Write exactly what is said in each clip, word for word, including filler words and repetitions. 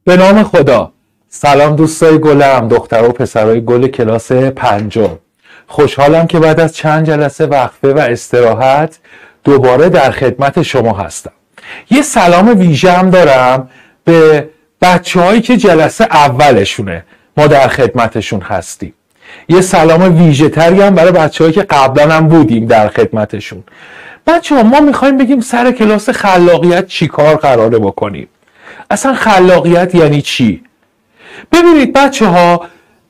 به نام خدا. سلام دوستای گلم، دختر و پسرای گل کلاس پنجم. خوشحالم که بعد از چند جلسه وقفه و استراحت دوباره در خدمت شما هستم. یه سلام ویژه هم دارم به بچه هایی که جلسه اولشونه ما در خدمتشون هستیم. یه سلام ویژه تری هم برای بچه هایی که قبلا هم بودیم در خدمتشون. بچه ها، ما میخوایم بگیم سر کلاس خلاقیت چی کار قراره بکنیم. اصلا خلاقیت یعنی چی؟ ببینید بچه ها،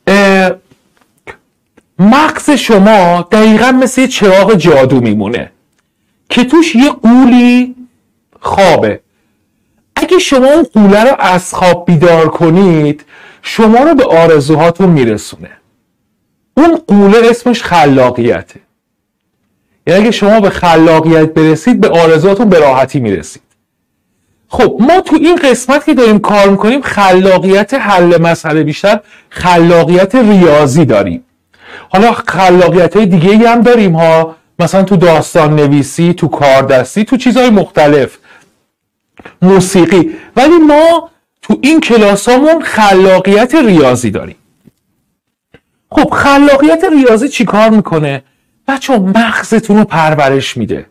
مغز شما دقیقا مثل چراغ جادو میمونه که توش یه قولی خوابه. اگه شما اون قوله رو از خواب بیدار کنید، شما رو به آرزوهاتون میرسونه. اون قوله اسمش خلاقیته. یعنی اگه شما به خلاقیت برسید، به آرزوهاتون به راحتی میرسید. خب ما تو این قسمت که داریم کار میکنیم خلاقیت حل مسئله بیشتر، خلاقیت ریاضی داریم. حالا خلاقیت های دیگه هم داریم ها، مثلا تو داستان نویسی، تو کاردستی، تو چیزهای مختلف، موسیقی. ولی ما تو این کلاسامون خلاقیت ریاضی داریم. خب خلاقیت ریاضی چی کار میکنه؟ بچه مغزتون رو پرورش میده،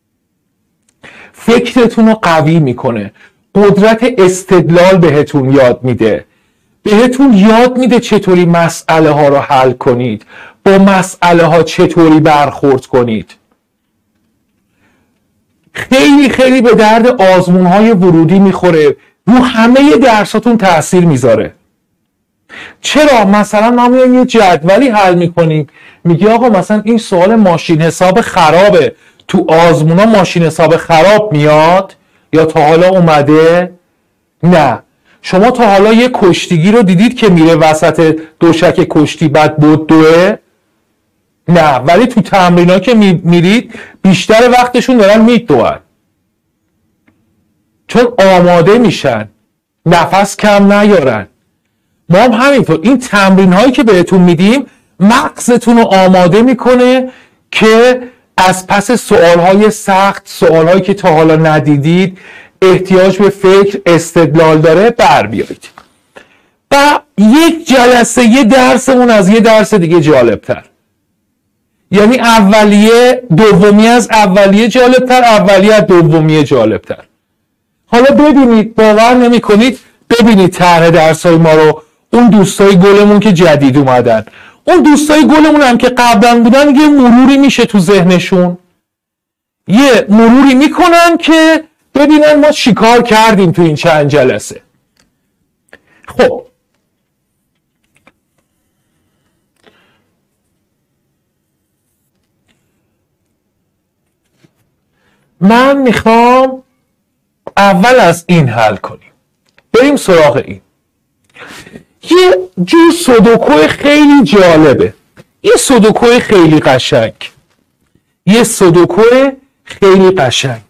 فکرتون رو قوی میکنه، قدرت استدلال بهتون یاد میده، بهتون یاد میده چطوری مسئله ها رو حل کنید، با مسئله ها چطوری برخورد کنید. خیلی خیلی به درد آزمون های ورودی میخوره، رو همه درساتون تأثیر میذاره. چرا؟ مثلا ما میایم یه جدولی حل میکنیم، میگی آقا مثلا این سوال ماشین حساب خرابه، تو آزمونا ماشین حساب خراب میاد یا تا حالا اومده؟ نه. شما تا حالا یه کشتیگی رو دیدید که میره وسط دوشک کشتی بعد بود دوه؟ نه. ولی تو تمرین‌ها که میرید بیشتر وقتشون دارن میدوئن، چون آماده میشن، نفس کم نیارن. ما هم همینطور این تمرین هایی که بهتون میدیم مغزتون رو آماده میکنه که از پس سوال های سخت، سوال هایی که تا حالا ندیدید، احتیاج به فکر، استدلال داره، بر بیایید. و یک جلسه یه درسمون از یه درس دیگه جالبتر، یعنی اولیه دومی از اولیه جالبتر، اولیه از دومیه جالبتر. حالا ببینید، باور نمی کنید، ببینید طرح درسای ما رو. اون دوستای گلمون که جدید اومدن، اون دوستای گلمون هم که قبلا بودن، یه مروری میشه تو ذهنشون، یه مروری میکنن که ببینن ما چیکار کردیم تو این چند جلسه. خب من میخوام اول از این حل کنیم، بریم سراغ این. یه جور سودوکو خیلی جالبه، یه سودوکو خیلی قشنگ، یه سودوکو خیلی قشنگ.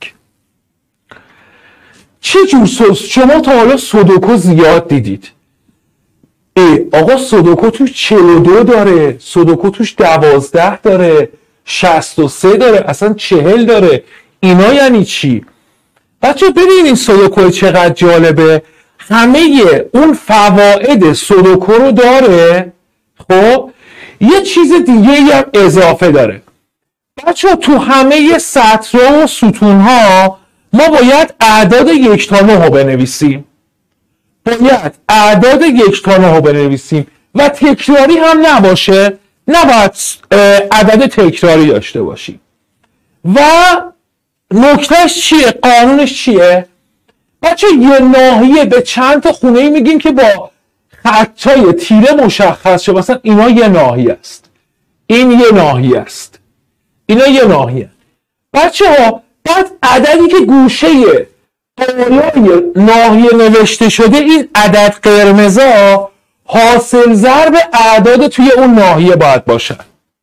چه جور سودوکو؟ شما تا حالا سودوکو زیاد دیدید. ای آقا سودوکو توش چهل و دو داره، سودوکو توش دوازده داره، شصت و سه داره، اصلا چهل داره. اینا یعنی چی؟ بچه ببینید این سودوکو چقدر جالبه. همه اون فواید سودوکو رو داره. خب یه چیز دیگه هم اضافه داره. بچه تو همه سطرها و ستونها ما باید اعداد یک تا نه رو بنویسیم. باید اعداد یک تا نه رو بنویسیم و تکراری هم نباشه. نباید عدد تکراری داشته باشیم. و نکتهش چیه؟ قانونش چیه؟ بچه یه ناحیه به چند تا خونه ای میگیم که با خطای تیره مشخص شد. مثلا اینا یه ناحیه است، این یه ناحیه است، اینا یه ناحیه. بچه ها بعد عددی که گوشه بالای ناحیه نوشته شده، این عدد قرمزا حاصل ضرب اعداد توی اون ناحیه باید باشن.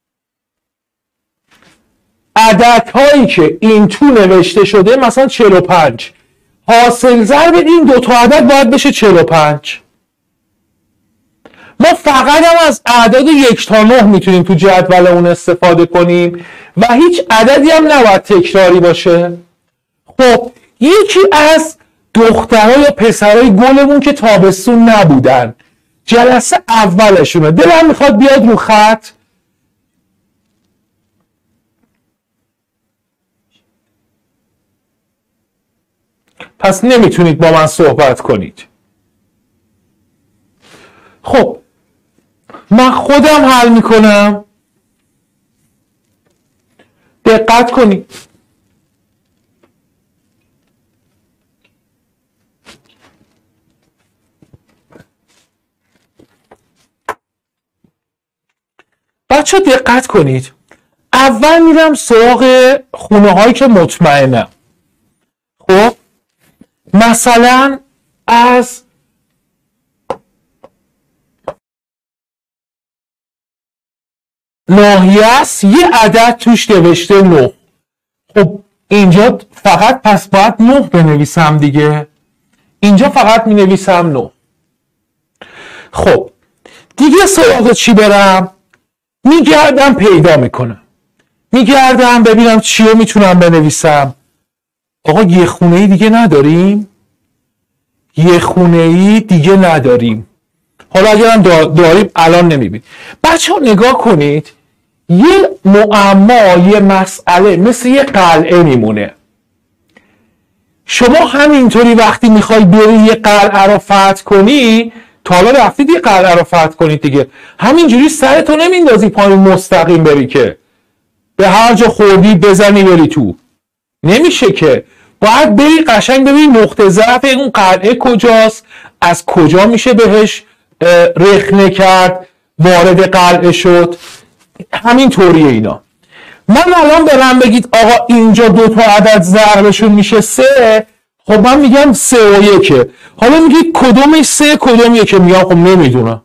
عددهایی که این تو نوشته شده، مثلا چهل و پنج، حاصل ضرب این دو تا عدد باید بشه چهل و پنج. ما فقط هم از اعداد یک تا نه میتونیم تو جدول اون استفاده کنیم و هیچ عددی هم نباید تکراری باشه. خب یکی از دخترها یا پسرای گلمون که تابستون نبودن، جلسه اولشونه، دلم میخواد بیاد رو خط. پس نمیتونید با من صحبت کنید. خب من خودم حل میکنم. دقت کنید. بچه دقت کنید. اول میرم سراغ خونه هایی که مطمئنم. خب مثلا از ناحیه است، یه عدد توش نوشته نه. خب اینجا فقط پس باید نه بنویسم دیگه. اینجا فقط می نویسم نه. خب دیگه سراغ چی برم؟ میگردم پیدا میکنم. میگردم ببینم چی رو میتونم بنویسم. آقا یه خونه ای دیگه نداریم؟ یه خونه ای دیگه نداریم. حالا اگرم داریم الان نمیبینید. بچه ها نگاه کنید، یه معما، یه مسئله مثل یه قلعه میمونه. شما همینطوری وقتی میخوای بری یه قلعه رو فتح کنی، تا حالا رفتید یه قلعه رو فتح کنید دیگه، همینجوری سرتو نمیندازی پایین مستقیم بری که به هر جا خوردی بزنی بری تو. نمیشه که. باید بری قشنگ ببینی نقطه ضعف اون قلعه کجاست، از کجا میشه بهش رخنه کرد وارد قلعه شد. همین طوریه اینا. من الان برم بگید آقا اینجا دو تا عدد ضربشون میشه سه، خب من میگم سه و یکه. حالا میگید کدومش سه کدوم یکه؟ میگم خب نمیدونم.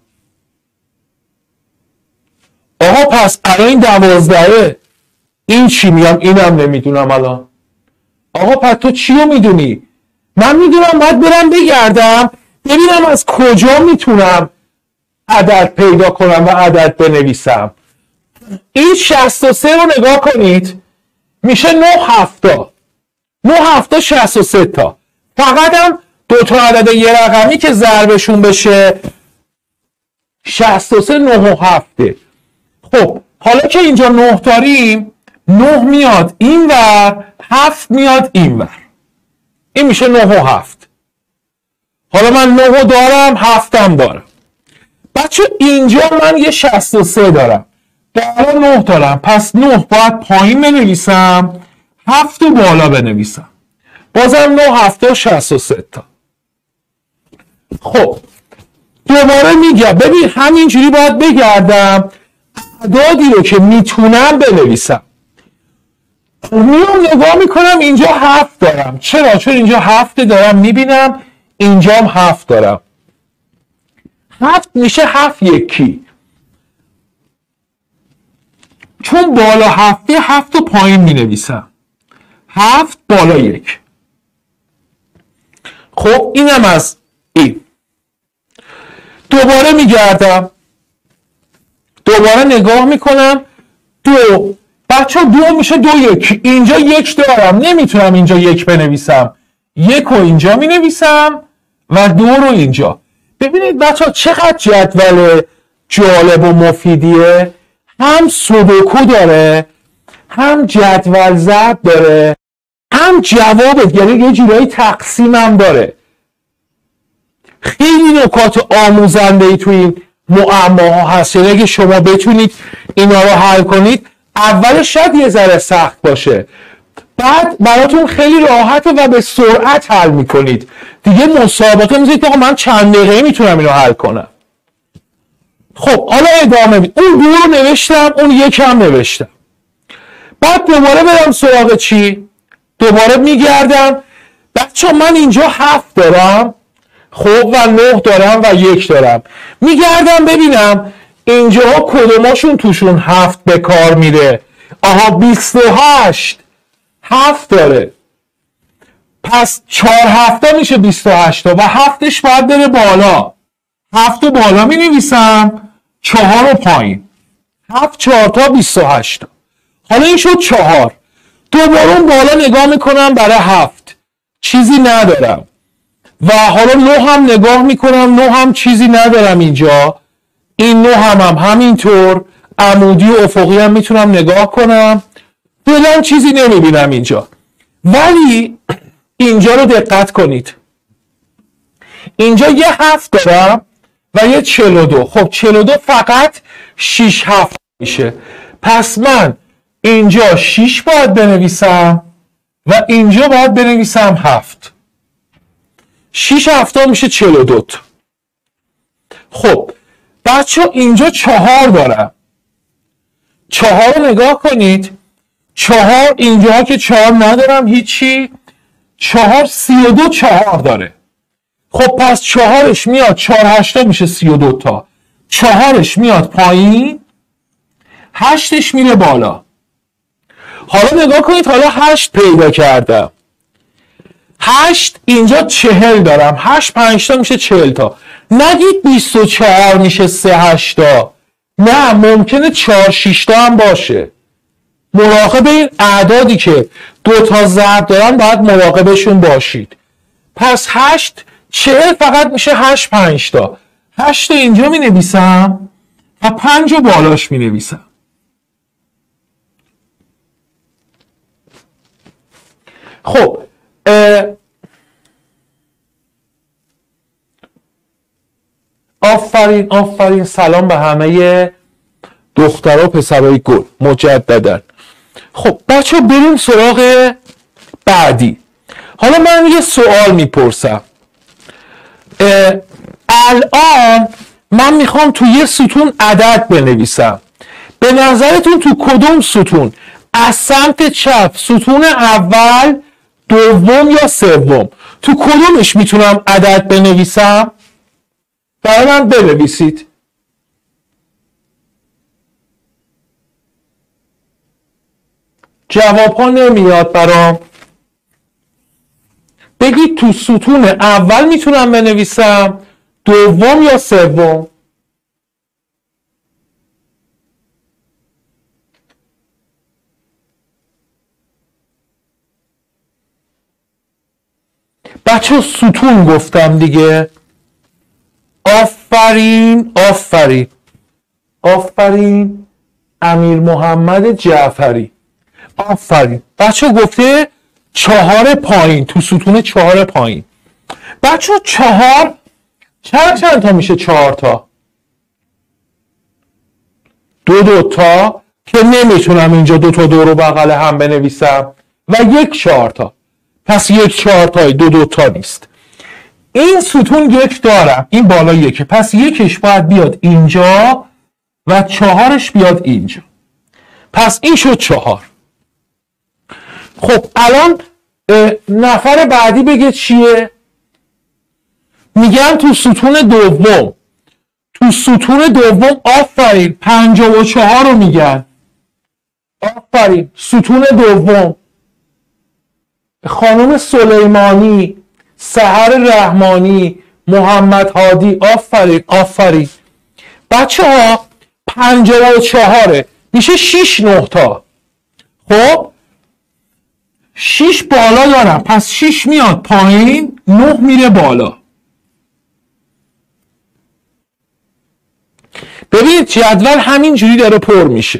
آقا پس الان این دوازدهه، این چی؟ میگم اینم نمیدونم الان. آقا پس تو چی رو میدونی؟ من میدونم باید برم بگردم ببینم از کجا میتونم عدد پیدا کنم و عدد بنویسم. این شصت و سه رو نگاه کنید، میشه نه هفتا. نه هفتا شصت و سه تا. فقط هم دو تا عدد یه رقمی که ضربشون بشه شصت و سه نه و هفته. خب حالا که اینجا نه داریم، نه میاد این ور، هفت میاد این ور. این میشه نه و هفت. حالا من نه و دارم، هفتم دارم. بچه اینجا من یه شصت و سه دارم، بالا نه دارم، پس نه باید پایین بنویسم، هفت و بالا بنویسم. بازم نه هفته شصت و سه تا. خب دوباره میگم ببین همینجوری باید بگردم اعدادی رو که میتونم بنویسم. میام نگاه میکنم اینجا هفت دارم. چرا؟ چون اینجا هفت دارم، میبینم اینجا هم هفت دارم. هفت میشه هفت یکی. چون بالا هفته، هفت و پایین مینویسم. هفت بالا یک. خب اینم از این. دوباره میگردم، دوباره نگاه میکنم دو. بچه دو میشه دو یک. اینجا یک دارم، نمیتونم اینجا یک بنویسم، یک رو اینجا مینویسم و دو رو اینجا. ببینید بچه چقدر جدول جالب و مفیدیه. هم سودوکو داره، هم جدول ضرب داره، هم جواب، یعنی یه جورایی تقسیم هم داره. خیلی نکات آموزنده ای تو این معماها هست. یعنی اگه شما بتونید اینا رو حل کنید، اولش شاید یه ذره سخت باشه، بعد براتون خیلی راحته و به سرعت حل میکنید. دیگه مسابقه میذارید آقا من چند دقیقه میتونم اینو حل کنم. خب حالا ادامه میدم. اون دو رو نوشتم، اون یک هم نوشتم. بعد دوباره برم سراغ چی؟ دوباره میگردم. بچه من اینجا هفت دارم، خب و نه دارم و یک دارم. میگردم ببینم اینجا کدوماشون توشون هفت به کار میره. آها بیست و هشت هفت داره، پس چهار هفته میشه بیست و هشت و هفتش باید بره بالا. هفت و بالا می نویسم، چهار و پایین. هفت چهار تا بیست و هشت. حالا این شد چهار. دوباره بالا نگاه میکنم برای هفت، چیزی ندارم. و حالا نه هم نگاه میکنم، نه هم چیزی ندارم اینجا، این نه هم هم همینطور، عمودی و افقی هم میتونم نگاه کنم، فعلا چیزی نمیبینم اینجا. ولی اینجا رو دقت کنید، اینجا یه هفت دارم و یه چهل و دو. خب چهل و دو فقط شش هفت میشه، پس من اینجا شش باید بنویسم و اینجا باید بنویسم هفت. شش هفتا میشه چهل و دو. خب بچه اینجا چهار دارم، چهار رو نگاه کنید، چهار اینجا که چهار ندارم هیچی، چهار سی و دو چهار داره. خب پس چهارش میاد، چهار هشتا میشه سی و دو تا، چهارش میاد پایین، هشتش میره بالا. حالا نگاه کنید، حالا هشت پیدا کردم، هشت اینجا چهل دارم، هشت پنجتا میشه چهل تا. نگید بیست و چهار میشه سه هشتا، نه، ممکنه چهار شیشتا هم باشه. مراقب این اعدادی که دو تا ضرب دارن باید مراقبشون باشید. پس هشت چهل فقط میشه هشت پنجتا، هشت اینجا می نویسم و پنج رو بالاش می نویسم. خب آفرین آفرین، سلام به همه دخترها و پسرای گل مجددن. خب بچه بریم سراغ بعدی. حالا من یه سوال میپرسم، الان من میخوام تو یه ستون عدد بنویسم، به نظرتون تو کدوم ستون؟ از سمت چپ ستون اول، دوم یا سوم؟ تو کدومش میتونم عدد بنویسم؟ برای من بنویسید. جواب ها نمیاد برام. بگید تو ستون اول میتونم بنویسم، دوم یا سوم؟ بچه ستون گفتم دیگه. آفرین آفرین آفرین امیر محمد جعفری، آفرین. بچه گفته چهار پایین، تو ستون چهار پایین. بچه چهار چند چند تا میشه؟ چهار تا، دو دو تا که نمیتونم اینجا دو تا دو رو بغل هم بنویسم و یک چهار تا، پس یک چهار تای دو دو تا نیست. این ستون یک دارم، این بالا یکه، پس یکش باید بیاد اینجا و چهارش بیاد اینجا، پس این شد چهار. خب الان نفر بعدی بگه چیه؟ میگن تو ستون دوم، تو ستون دوم آفرین پنجاه و چهار رو میگن، آفرین. ستون دوم خانم سلیمانی، سحر رحمانی، محمد هادی، آفرین آفرین. بچه ها پنجاه و چهاره میشه شیش نه تا. خب شیش بالا دارم، پس شیش میاد پایین، نه میره بالا. ببینید جدول همینجوری داره پر میشه.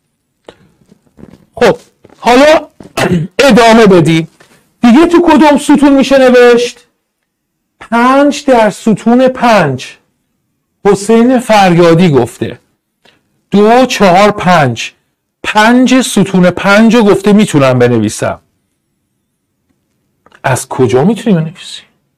خب حالا ادامه بدیم دیگه. تو کدوم ستون میشه نوشت؟ پنج در ستون پنج. حسین فریادی گفته دو چهار پنج، پنج ستون پنج رو گفته میتونم بنویسم. از کجا میتونی بنویسی؟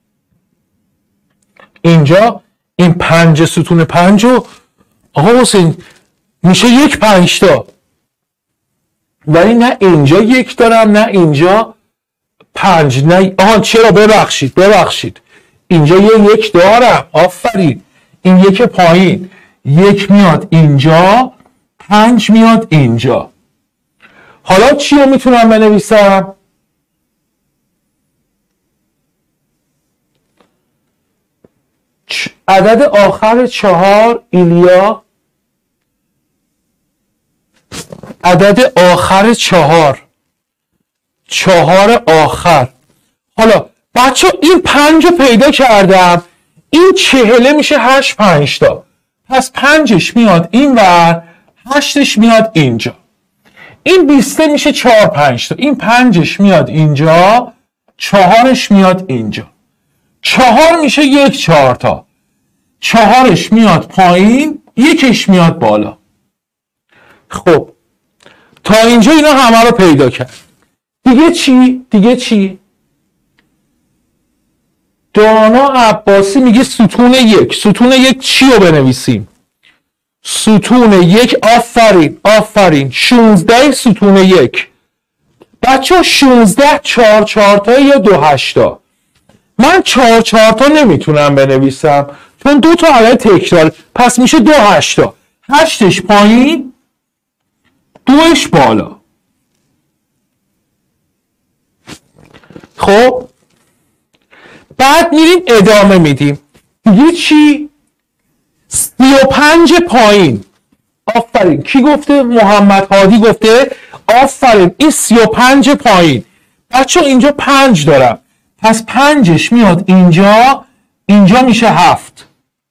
اینجا این پنج ستون پنج رو آقا حسین میشه یک پنجتا، ولی نه اینجا یک دارم نه اینجا پنج، نه آها چرا، ببخشید ببخشید اینجا یه یک دارم، آفرین. این یک پایین، یک میاد اینجا، پنج میاد اینجا. حالا چی رو میتونم بنویسم؟ عدد آخر چهار، ایلیا. عدد آخر چهار، چهار آخر. حالا بچه این پنج رو پیدا کردم، این چهله میشه هشت پنج تا، پس پنجش میاد این ور، هشتش میاد اینجا. این بیسته میشه چهار پنج تا، این پنجش میاد اینجا، چهارش میاد اینجا. چهار میشه یک چهار تا، چهارش میاد پایین، یکش میاد بالا. خب تا اینجا اینا همه رو پیدا کرد. دیگه چی؟ دیگه چی؟ دانا عباسی میگه ستون یک. ستون یک چی رو بنویسیم؟ ستون یک. آفرین آفرین شونزده ستون یک. بچه ها شونزده چهار چهار تا یا دو هشتا. من چهار چهار تا نمیتونم بنویسم چون دو تا عدد تکرار، پس میشه دو هشتا. هشتش پایین، دوش بالا. خب بعد میریم ادامه میدیم. دیگه چی؟ سی و پنج پایین. آفرین. کی گفته؟ محمد هادی گفته. آفرین. این سی و پنج پایین. بچه اینجا پنج دارم، پس پنجش میاد اینجا، اینجا میشه هفت.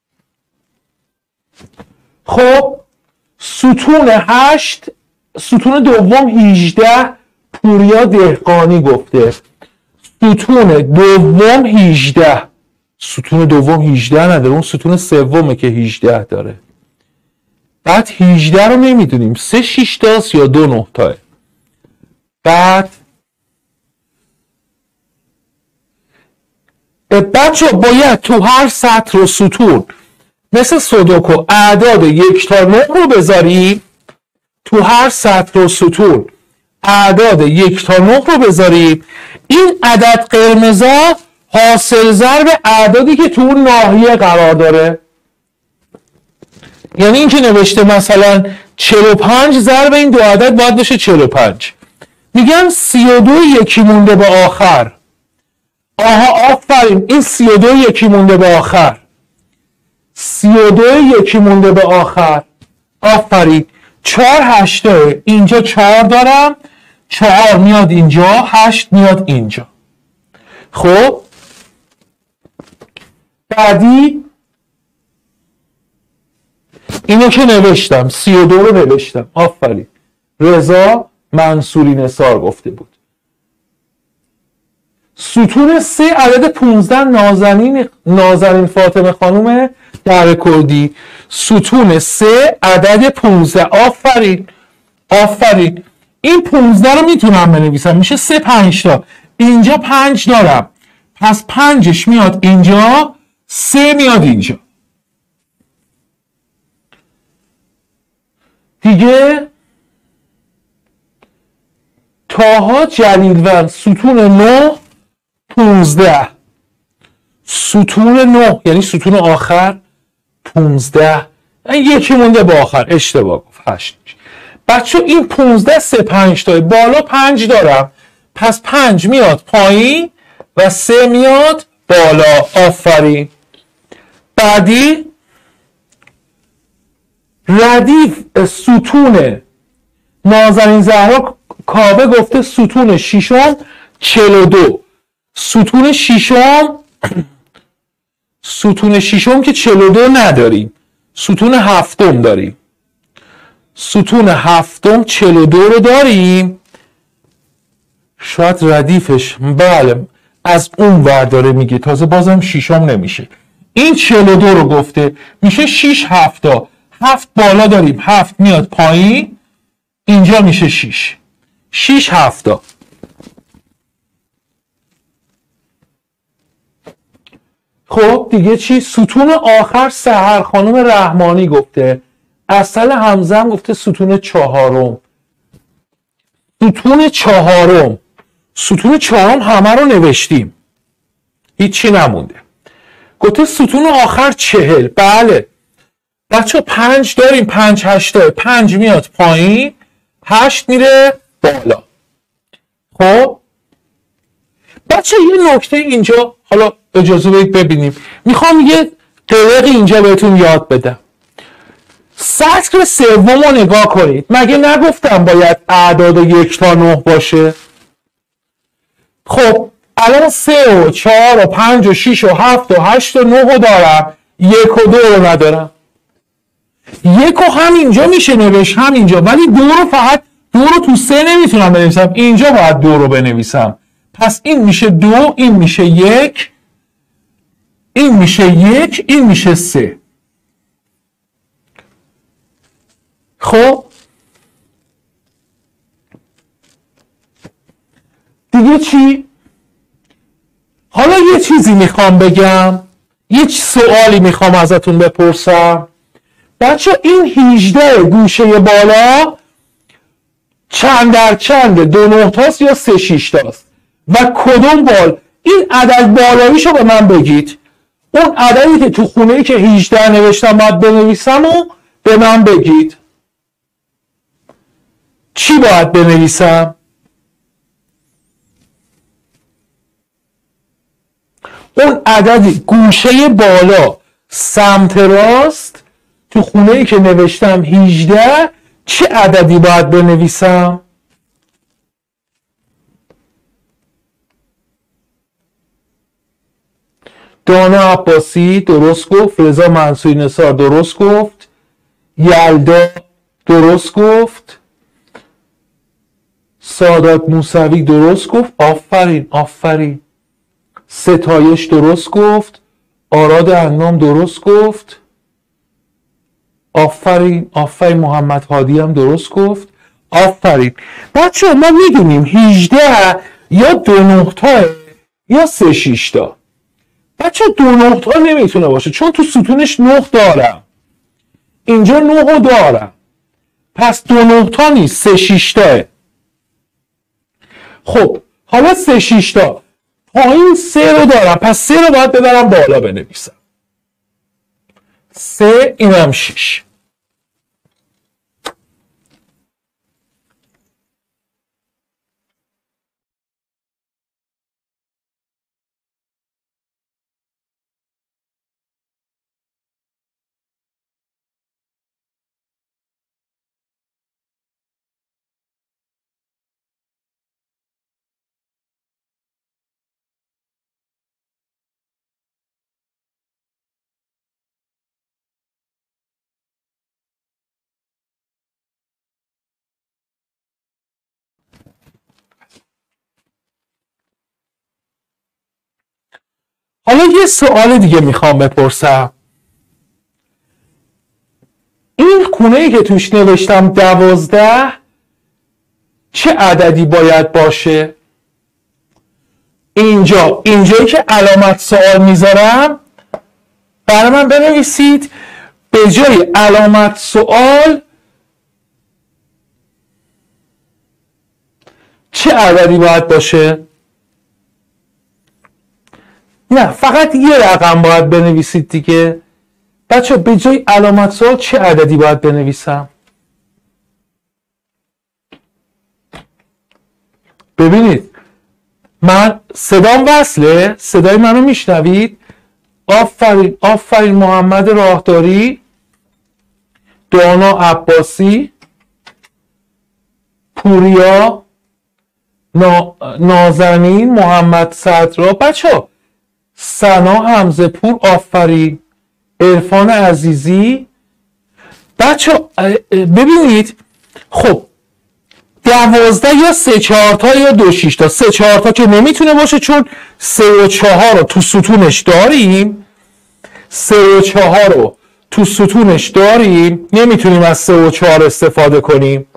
خب ستون هشت، ستون دوم هیجده، پوریا دهقانی گفته. ستون دوم هیجده. ستون دوم هیجده نداره، اون ستون سومه که هیجده داره. بعد هیجده رو نمیدونیم سه شیش تاست یا دو نه تاه. بعد بچه باید تو هر سطر و ستون مثل سودوکو اعداد یک تا نه رو بذاریم. تو هر سطر و ستون اعداد یک تا نه رو بذاریم. این عدد قرمزا حاصل ضرب اعدادی که تو اون ناحیه قرار داره. یعنی این که نوشته مثلا چهل و پنج ضرب این دو عدد باید بشه چهل و پنج. میگن سی و دو یکی مونده به آخر. آها آفرین. این سی و دو یکی مونده به آخر. سی و دو یکی مونده به آخر. آفرین. چهار هشتاه. اینجا چهار دارم، چهار میاد اینجا، هشت میاد اینجا. خب بعدی اینو که نوشتم، سی و دو رو نوشتم. آفرین. رضا منصوری نثار گفته بود. ستون سه عدد پونزده نازنین نازنین فاطمه خانوم در کردی. ستون سه عدد پونزده. آفرین آفرین. این پونزده رو میتونم بنویسم، میشه سه پنج تا. اینجا پنج دارم، پس پنجش میاد اینجا، سه میاد اینجا. دیگه تاها جلیلوند. ستون نه پونزده. ستون نه یعنی ستون آخر پونزده. یکی مونده با آخر، اشتباه گفت، هشت. بچه این پونزده سه پنج تای، بالا پنج دارم، پس پنج میاد پایین و سه میاد بالا. آفرین. بعدی ردیف ستون نازنین زهرا کابه گفته ستون ششم چهل و دو. ستون ششم ستون ششم که چهل و دو نداریم، ستون هفتم داریم. ستون هفتم چهل و دو رو داریم. شاید ردیفش بله از اون ور داره میگه، تازه بازم ششم نمیشه. این چهل و دو رو گفته، میشه شش هفتا. هفت بالا داریم، هفت میاد پایین، اینجا میشه شش. شش هفتا. خب دیگه چی؟ ستون آخر سحر خانم رحمانی گفته. اصل حمزه هم گفته ستون چهارم. ستون چهارم ستون چهارم همه رو نوشتیم، هیچی نمونده. گفته ستون آخر چهل. بله بچه پنج داریم، پنج هشتاه. پنج میاد پایین، هشت میره بالا. خب بچه یه نکته اینجا حالا اجازه بدید ببینیم، میخوام یه قلق اینجا بهتون یاد بدم. سطر سوم رو نگاه کنید. مگه نگفتم باید اعداد یک تا نه باشه؟ خب الان سه و چهار و پنج و شیش و هفت و هشت و نه و دارم، یک و دو رو ندارم. یک و همینجا میشه نوشت همینجا، ولی دو رو فقط دو رو تو سه نمیتونم بنویسم، اینجا باید دو رو بنویسم. پس این میشه دو، این میشه یک، این میشه یک، این میشه سه. خب دیگه چی؟ حالا یه چیزی میخوام بگم، یه سوالی میخوام ازتون بپرسم. بچه این هجده گوشه بالا چند در چنده؟ دو نه تاست یا سه شیش تاست؟ و کدوم بال؟ این عدد بالاییشو به من بگید. اون عددی که تو خونه‌ای که هجده نوشتم باید بنویسم و به من بگید. چی باید بنویسم؟ اون عددی گوشه بالا سمت راست تو خونه‌ای که نوشتم هجده، چه عددی باید بنویسم؟ دانا عباسی درست گفت، رضا منصوری نثار درست گفت، یلدا درست گفت، سادات موسوی درست گفت. آفرین آفرین. ستایش درست گفت، آراد انام درست گفت. آفرین آفرین. محمد هادی هم درست گفت. آفرین. بچه ما میدونیم هجده یا دو نه تا یا سه شیش تا. بچه دو نه تا نمیتونه باشه چون تو ستونش نه دارم، اینجا نه دارم، پس دو نه تا نیست، سه شیش تاه. خب حالا سه شیش تا پایین سه رو دارم، پس سه رو باید ببرم بالا بنویسم. سه، اینم شیش. حالا یه سوال دیگه میخوام بپرسم. این خونه‌ای که توش نوشتم دوازده چه عددی باید باشه؟ اینجا اینجایی که علامت سوال میذارم برای من بنویسید به جای علامت سوال چه عددی باید باشه؟ نه فقط یه رقم باید بنویسید دیگه. بچه به جای علامت سوال چه عددی باید بنویسم؟ ببینید من صدام وصله؟ صدای منو میشنوید؟ آفرین آفرین. محمد راهداری، دانا عباسی، پوریا، نا... نازنین، محمد صدرا. بچه سنا حمزه پور آفرین. عرفان عزیزی. بچه ببینید خب دوازده یا سه چهار تا یا دو شیش تا. سه چهار تا که نمیتونه باشه چون سه و چهار رو تو ستونش داریم، سه و چهار رو تو ستونش داریم، نمیتونیم از سه و چهار استفاده کنیم.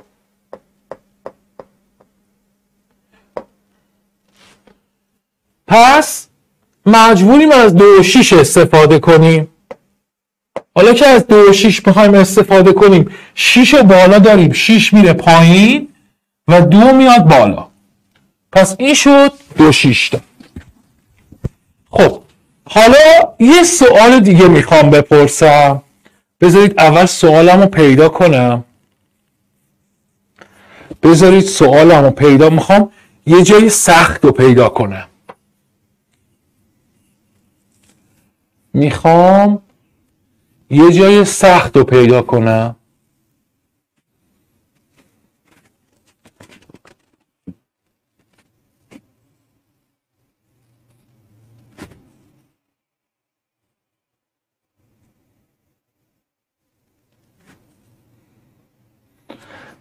پس مجبوریم از دو و شیش استفاده کنیم. حالا که از دو و شیش میخوایم استفاده کنیم، شیش رو بالا داریم، شیش میره پایین و دو میاد بالا، پس این شد دو شیش تا. خب حالا یه سوال دیگه میخوام بپرسم. بذارید اول سوالم رو پیدا کنم. بذارید سوالم رو پیدا میخوام یه جای سخت رو پیدا کنم. میخوام یه جای سخت رو پیدا کنم.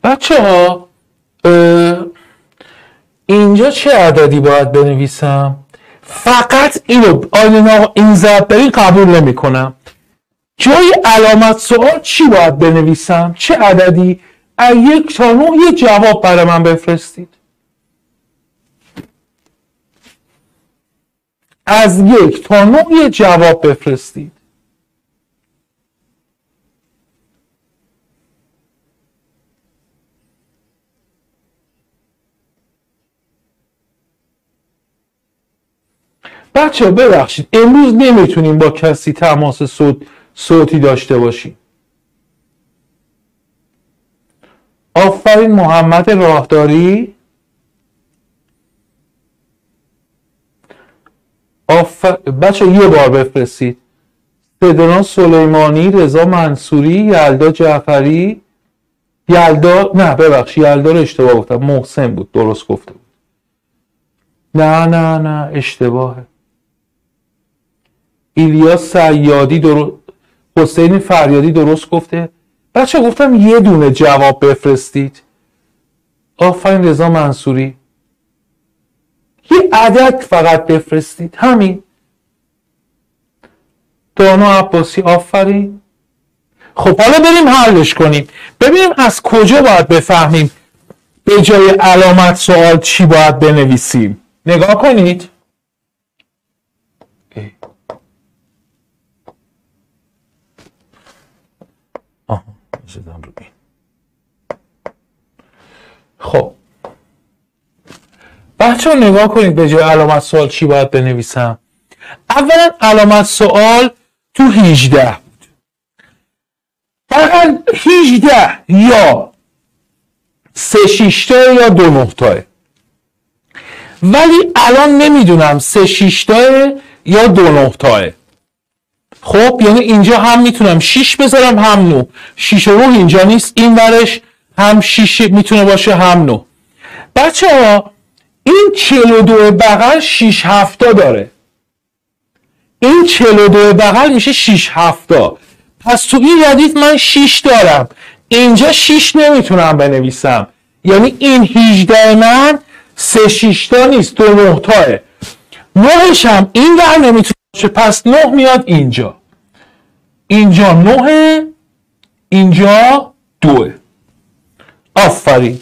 بچه ها اینجا چه عددی باید بنویسم؟ فقط اینو آیلینا این ضرب برین قبول نمی کنم. جای علامت سوال چی باید بنویسم؟ چه عددی؟ از یک تا نه یه جواب برای من بفرستید. از یک تا نه یه جواب بفرستید. بچه ها ببخشید امروز نمیتونیم با کسی تماس صوت صوتی داشته باشیم. آفرین محمد راهداری. آفر... بچه ها یه بار بفرستید. سدنا سلیمانی، رضا منصوری، یلدا جعفری، یلدا نه ببخشید یلدا رو اشتباه گفتم، محسن بود درست گفته بود. نه نه نه اشتباهه. ایلیاس سیادی درست، حسین فریادی درست گفته. بچه گفتم یه دونه جواب بفرستید. آفرین رضا منصوری. یه عدد فقط بفرستید همین. دانا عباسی آفرین. خب حالا بریم حلش کنیم ببینیم از کجا باید بفهمیم به جای علامت سوال چی باید بنویسیم. نگاه کنید. آها زدم رو این. خب بچه ها نگاه کنید به جای علامت سوال چی باید بنویسم. اولا علامت سوال تو هجده بود. فقط هجده یا سه شیشتا یا دو نهتا. ولی الان نمیدونم سه شیشتا یا دو نهتا. خب یعنی اینجا هم میتونم شیش بذارم هم نو. شیش و رو اینجا نیست، این ورش هم شیش میتونه باشه هم نو. بچه ها این چهل و دو بغل شیش هفتا داره. این چهل و دو بغل میشه شیش هفتا. پس تو این ردیف من شیش دارم. اینجا شیش نمیتونم بنویسم. یعنی این هجده من سه شیشتا نیست، دو نهتاه. نهش هم این ور نمیتونه باشه، پس نه میاد اینجا. اینجا نه، اینجا دوه. آفرین.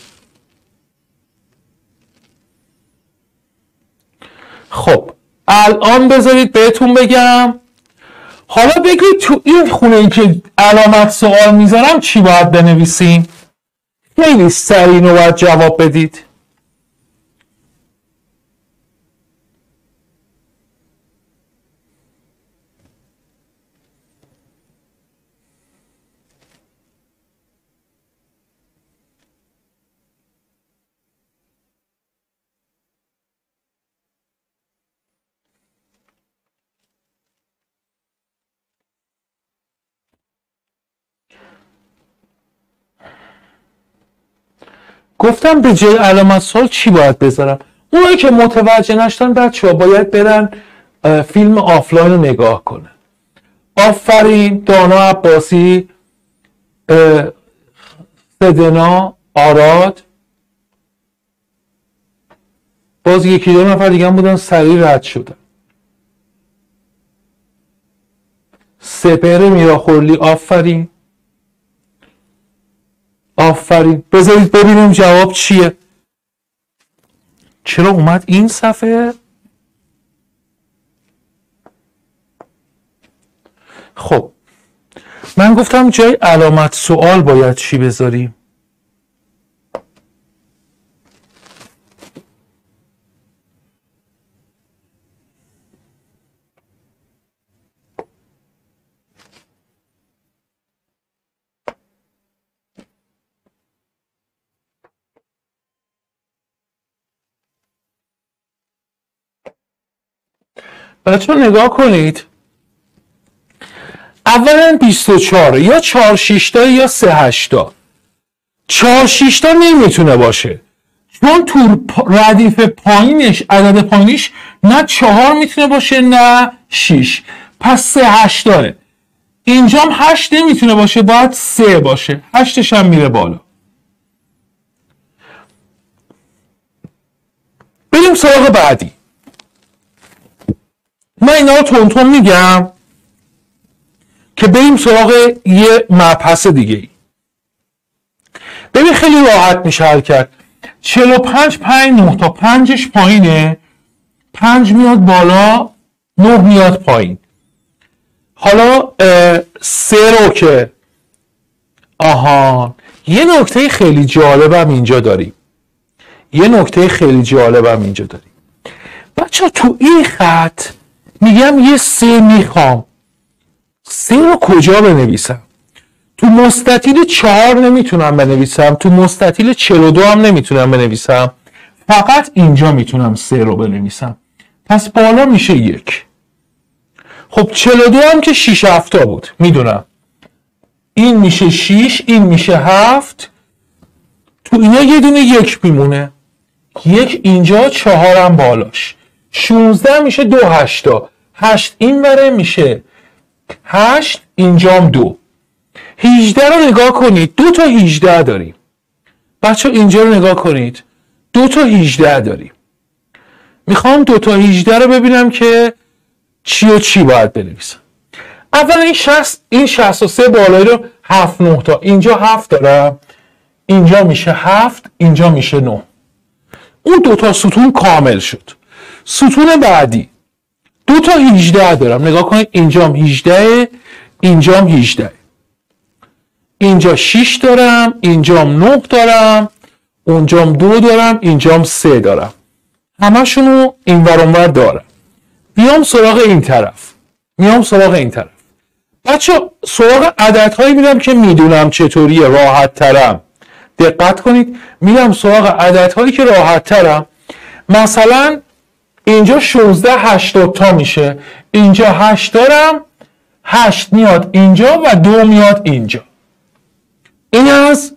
خب الان بذارید بهتون بگم. حالا بگید تو این خونه ای که علامت سوال میذارم چی باید بنویسیم؟ خیلی سریع اینو باید جواب بدید. گفتم به جای علامت سوال چی باید بذارم. اونایی که متوجه نشدن بچه ها باید برن فیلم آفلاین رو نگاه کنن. آفرین دانا عباسی، سدنا، آراد، باز یکی دو نفر دیگه هم بودن سریع رد شدن. سپهر میراخورلی آفرین. آفرین. بذارید ببینیم جواب چیه. چرا اومد این صفحه؟ خب من گفتم جای علامت سوال باید چی بذاریم. بچه ها نگاه کنید. اولا بیست و چهار یا چهار شیشتا یا سه هشتا. چهار شیشتا نمیتونه باشه چون تو ردیف پایینش عدد پایینش نه چهار میتونه باشه نه شیش. پس سه هشتاه. اینجا هم هشت نمیتونه باشه، باید سه باشه. هشتش هم میره بالا. بریم سراغ بعدی. من اینا رو تون تون میگم که بریم سراغ یه مبحث دیگه ای. ببین خیلی راحت میشه حل کرد. چهل و پنج پنج نه تا پنجش پایینه، پنج میاد بالا، نه میاد پایین. حالا سه رو که آها یه نکته خیلی جالبم اینجا داریم. یه نکته خیلی جالبم اینجا داریم. بچه تو این خط میگم یه سه میخوام. سه رو کجا بنویسم؟ تو مستطیل چهار نمیتونم بنویسم، تو مستطیل چهل و دو هم نمیتونم بنویسم، فقط اینجا میتونم سه رو بنویسم. پس بالا میشه یک. خب چهل و دو هم که شش هفتا بود میدونم، این میشه شش، این میشه هفت، تو اینا یه دونه یک میمونه، یک اینجا، چهارم بالاش، شونزده میشه دو هشتا، هشت این وره میشه هشت، اینجام دو. هجده رو نگاه کنید، دو تا هجده داریم. بچه اینجا رو نگاه کنید، دو تا هجده داریم. میخوام دو تا هجده رو ببینم که چی و چی باید بنویسم. اول این شصت، این شصت و سه بالایی رو هفت نه تا، اینجا هفت دارم، اینجا میشه هفت، اینجا میشه نه. اون دو تا ستون کامل شد. ستون بعدی دو تا هجده دارم، نگاه کنید اینجام هجده، اینجام هجده، اینجا شش دارم، اینجام نه دارم، اونجام دو دارم، اینجام سه دارم. همشونو این ور اون ور دارم. بیام سراغ این طرف، میام سراغ این طرف. بچه سراغ عددهایی میرم که میدونم چطوریه، راحت ترم. دقت کنید، میرم سراغ عددهایی که راحت ترم. مثلا اینجا شانزده هشتاد تا میشه، اینجا هشت دارم، هشت میاد اینجا و دو میاد اینجا. این از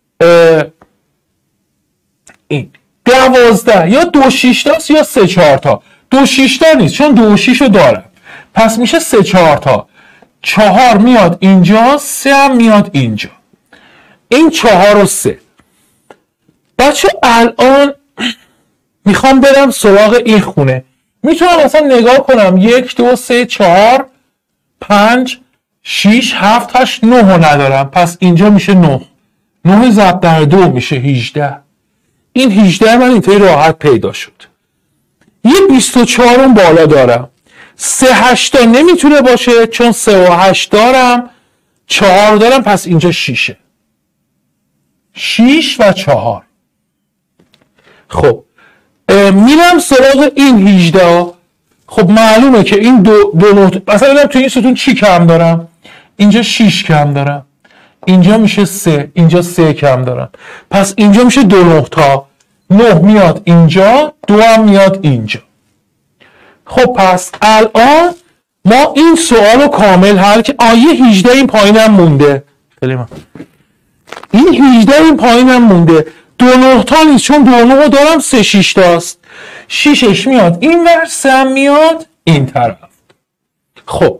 این دوازده یا دو شیش تاست یا سه چهار تا. دو شیش تا نیست چون دو شیش رو دارم، پس میشه سه چهار تا. چهار میاد اینجا، سه هم میاد اینجا. این چهار و سه. بچه الان میخوام برم سراغ این خونه. میتونم اصلا نگاه کنم یک دو سه چهار پنج شیش هفت هشت نه رو ندارم، پس اینجا میشه نه. نه ضرب در دو میشه هجده. این هجده من اینطوری راحت پیدا شد. یه بیست و چهار اون بالا دارم. سه هشتا نمیتونه باشه چون سه و هشت دارم، چهار دارم، پس اینجا شیشه. شیش و چهار. خب میرم سراغ این هجده. خب معلومه که این دو, دو نقطه، مثلا ببینم تو این ستون چی کم دارم. اینجا شیش کم دارم، اینجا میشه سه، اینجا سه کم دارم، پس اینجا میشه دو نقطه. نه میاد اینجا، دو هم میاد اینجا. خب پس الان ما این سوال رو کامل حل که آیه هجده این پایینم مونده. خیلی من. این هجده این پایینم مونده. دو نقطه نیست چون دو نقطه دارم، سه شیش تاست. شیشش میاد این ور، سه هم میاد این طرف. خب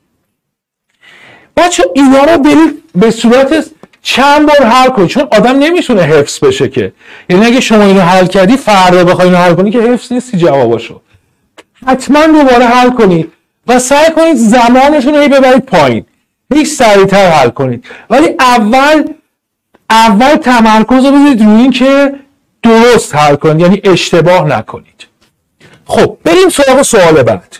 بچه اینا رو برید به صورت چند بار حل کنید، چون آدم نمیتونه حفظ بشه که. یعنی اگه شما اینو حل کردی فردا بخوای اینو حل کنی که حفظ نیستی جواباشو. حتما دوباره حل کنید و سعی کنید زمانشون رو ببرید پایین، هیچ سریعتر حل کنید. ولی اول اول تمرکز رو بذارید روی این که درست حل کنید، یعنی اشتباه نکنید. خب بریم سراغ سوال بعد.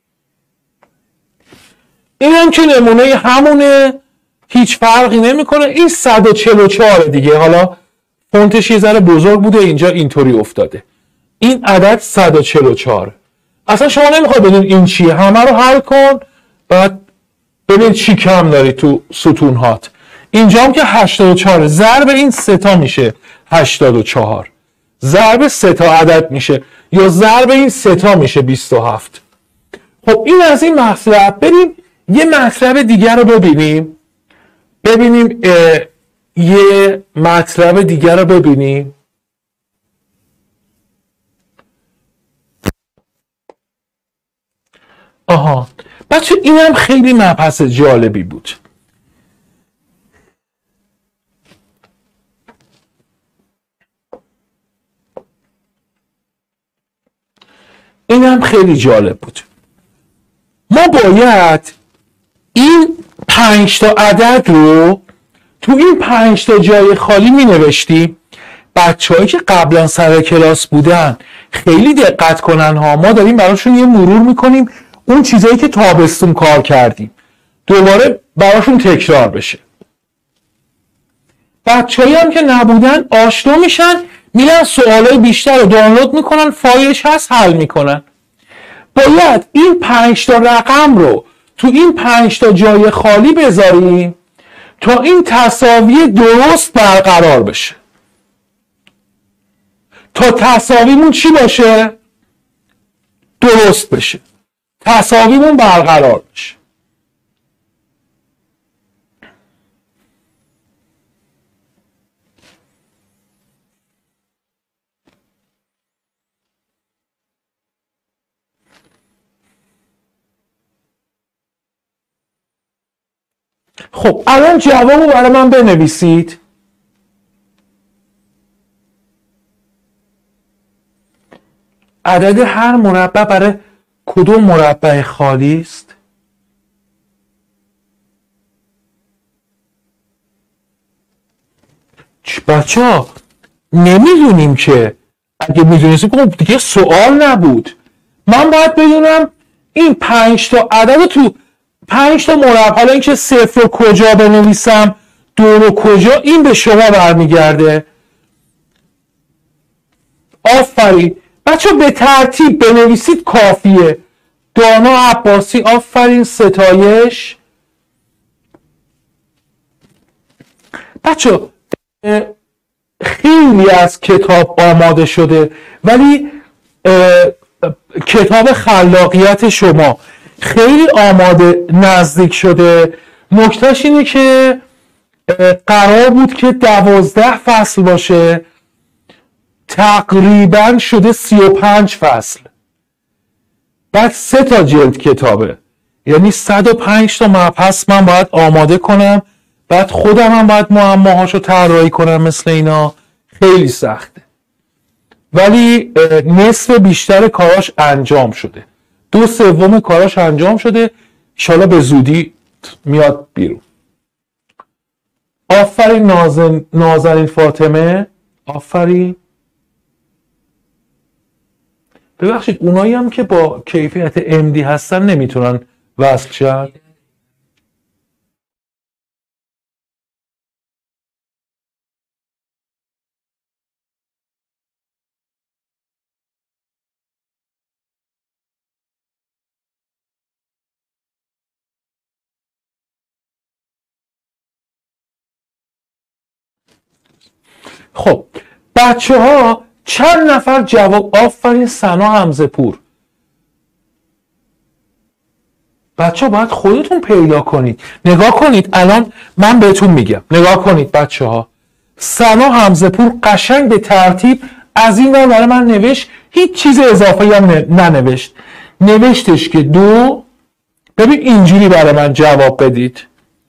این هم که نمونه همونه، هیچ فرقی نمیکنه. این صد و چهل و چهار دیگه، حالا فونتش یه ذره بزرگ بوده اینجا اینطوری افتاده. این عدد صد و چهل و چهار. اصلا شما نمیخوای بدون این چیه، همه رو حل کن بعد ببین چی کم داری تو ستون هات. اینجا هم که هشتاد و چهار، ضرب این سه تا میشه هشتاد و چهار، ضرب سه تا عدد میشه، یا ضرب این سه تا میشه بیست و هفت. خب این از این مطلب. بریم یه مطلب دیگر رو ببینیم. ببینیم یه مطلب دیگر رو ببینیم. آها بچه اینم خیلی مبحث جالبی بود. این هم خیلی جالب بود. ما باید این پنج تا عدد رو تو این پنج تا جای خالی می نوشتیم. بچه‌هایی که قبلا سر کلاس بودن خیلی دقت کنن ها، ما داریم براشون یه مرور میکنیم اون چیزایی که تابستون کار کردیم دوباره براشون تکرار بشه. بچه‌هایی هم که نبودن آشنا میشن، میرن سوالای بیشتر رو دانلود میکنن، فایلش هست حل میکنن. باید این پنج تا رقم رو تو این پنج تا جای خالی بذاریم تا این تساوی درست برقرار بشه. تا تساویمون چی باشه؟ درست بشه، تساویمون برقرار بشه. خب الان جواب رو برای من بنویسید. عدد هر مربع برای کدوم مربع خالی است؟ بچه ها نمیدونیم که، اگه میدونستیم خب دیگه سوال نبود. من باید بدونم این پنج تا عدد تو پنج تا مربع، حالا اینکه صفر رو کجا بنویسم دو رو کجا، این به شما برمیگرده. آفرین بچه به ترتیب بنویسید کافیه. دانا عباسی آفرین، ستایش. بچه خیلی از کتاب آماده شده ولی کتاب خلاقیت شما خیلی آماده نزدیک شده. نکتهش اینه که قرار بود که دوازده فصل باشه، تقریبا شده سی و پنج فصل، بعد سه تا جلد کتابه، یعنی صد و پنج تا مبحث من باید آماده کنم، بعد خودم هم باید معماهاشو طراحی کنم. مثل اینا خیلی سخته ولی نصف بیشتر کاراش انجام شده، دو سوم کاراش انجام شده، انشالله به زودی میاد بیرون. آفرین نازن... نازنین فاطمه، آفرین. ببخشید اونایی هم که با کیفیت ام دی هستن نمیتونن وصل شن. خب بچه ها چند نفر جواب؟ آفرین سنا حمزه پور. بچه ها باید خودتون پیدا کنید. نگاه کنید الان من بهتون میگم، نگاه کنید بچه ها. سنا حمزه پور قشنگ به ترتیب از این ور برای من نوشت، هیچ چیز اضافه هم ننوشت، نوشتش که دو. ببین اینجوری برای من جواب بدید.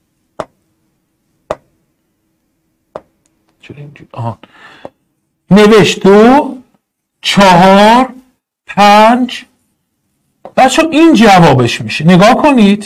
آها. نوشت دو، چهار، پنج. بچه این جوابش میشه. نگاه کنید،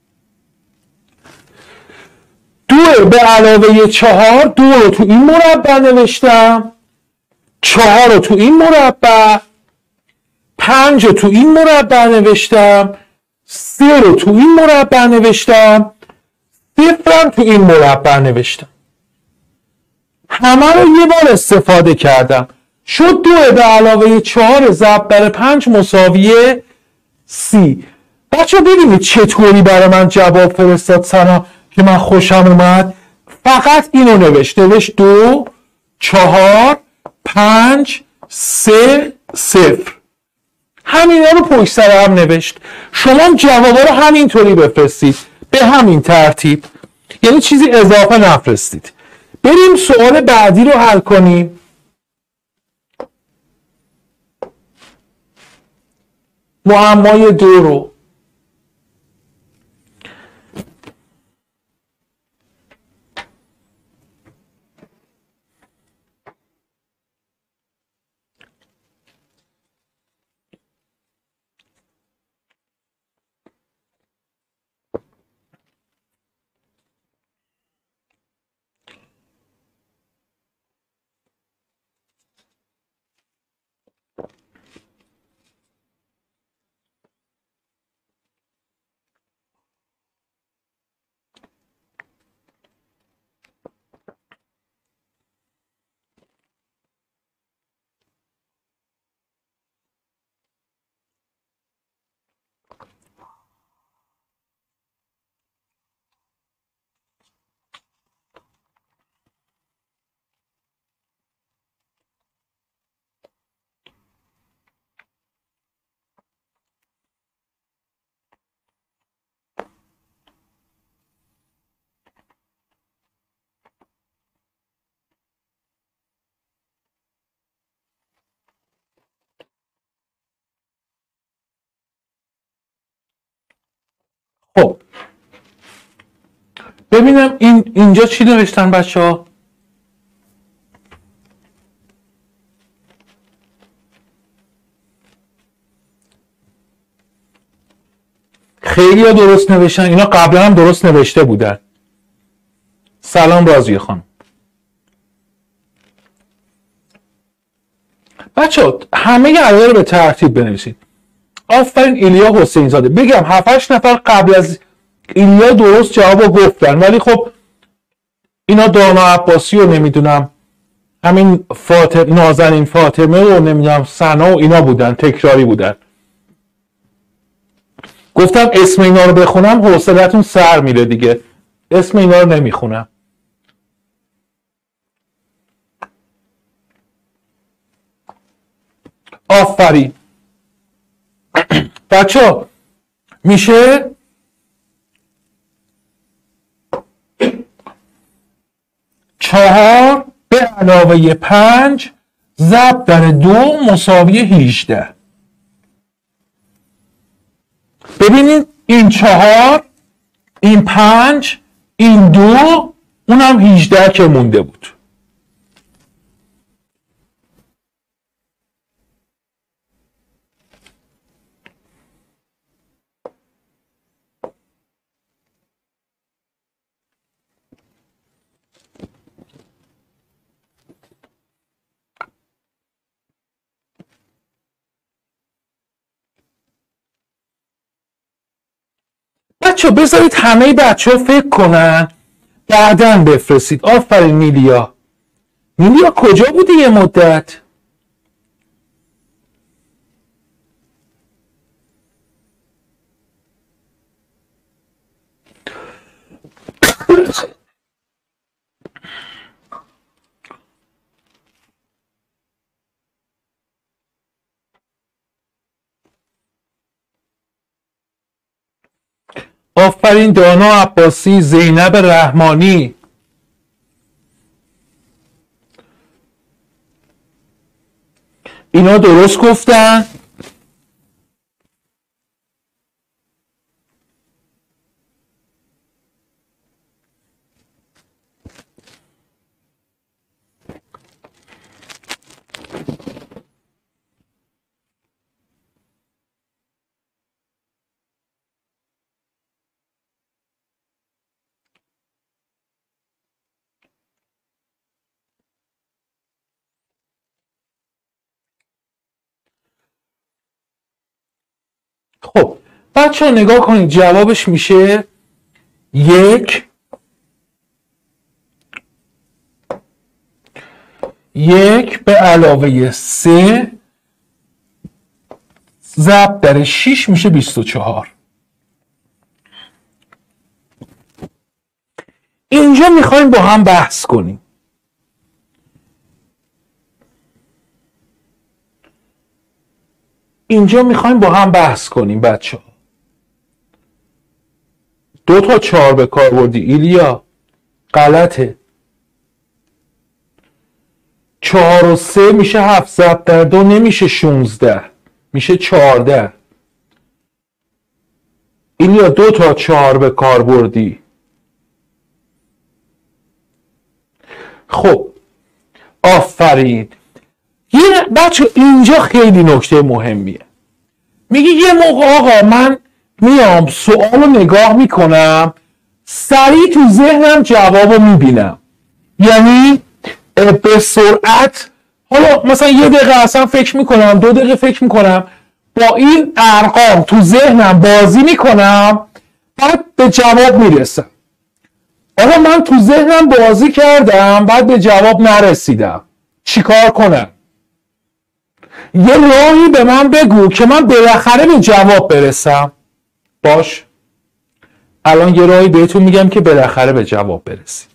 دو به علاوه چهار، دو رو تو این مربع نوشتم، چهار رو تو این مربع، پنج رو تو این مربع نوشتم، سه رو تو این مربع نوشتم، صفرم تو این مربع نوشتم. همه رو یه بار استفاده کردم، شد دو به علاوه چهار ضرب بر پنج مساویه سی. بچه ببینید چطوری برای من جواب فرستاد سنا که من خوشم اومد. فقط اینو نوشت، نوشت دو، چهار، پنج، سه، صفر. همینا رو پشت سر هم نوشت. شما جوابا رو همینطوری بفرستید به همین ترتیب، یعنی چیزی اضافه نفرستید. بریم سوال بعدی رو حل کنیم. معمای دو رو خب ببینم این اینجا چی نوشتن بچه ها؟ خیلی ها درست نوشتن، اینا قبلا هم درست نوشته بودن. سلام رازیه خانم. بچه ها همه عددا رو به ترتیب بنویسید. آفرین ایلیا حسین زاده. بگم هفت هشت نفر قبل از ایلیا درست جواب رو گفتن، ولی خب اینا دانا عباسی رو نمیدونم، همین فاطمه نازنین فاطمه رو نمیدونم، سنا و اینا بودن، تکراری بودن. گفتم اسم اینا رو بخونم حوصلتون سر میره دیگه، اسم اینا رو نمیخونم. آفرین بچه ها میشه چهار به علاوه پنج ضرب در دو مساوی هجده. ببینید این چهار، این پنج، این دو، اونم هجده که مونده بود. بچه بذارید همه بچه ها فکر کنن بعدن بفرستید. آفرین میلیا. میلیا کجا بودی یه مدت؟ آفرین دانا عباسی، زینب رحمانی. اینا درست گفتن. خب بچه ها نگاه کنید جوابش میشه یک یک به علاوه سه ضرب در شیش میشه بیست و چهار. اینجا میخوایم با هم بحث کنیم. اینجا میخوایم با هم بحث کنیم بچه ها. دو تا چهار به کار بردی ایلیا، غلطه. چهار و سه میشه هفت ضرب در دو نمیشه شونزده، میشه چهارده. ایلیا دو تا چهار به کار بردی. خب آفرین. یه بچه اینجا خیلی نکته مهمیه. میگی یه موقع آقا من میام سوال رو نگاه میکنم سریع تو ذهنم جواب رو میبینم، یعنی به سرعت، حالا مثلا یه دقیقه اصلا فکر میکنم، دو دقیقه فکر میکنم، با این ارقام تو ذهنم بازی میکنم، بعد به جواب میرسم. آقا من تو ذهنم بازی کردم بعد به جواب نرسیدم، چیکار کنم؟ یه راهی به من بگو که من بالاخره به جواب برسم. باش الان یه راهی بهتون میگم که بالاخره به جواب برسی.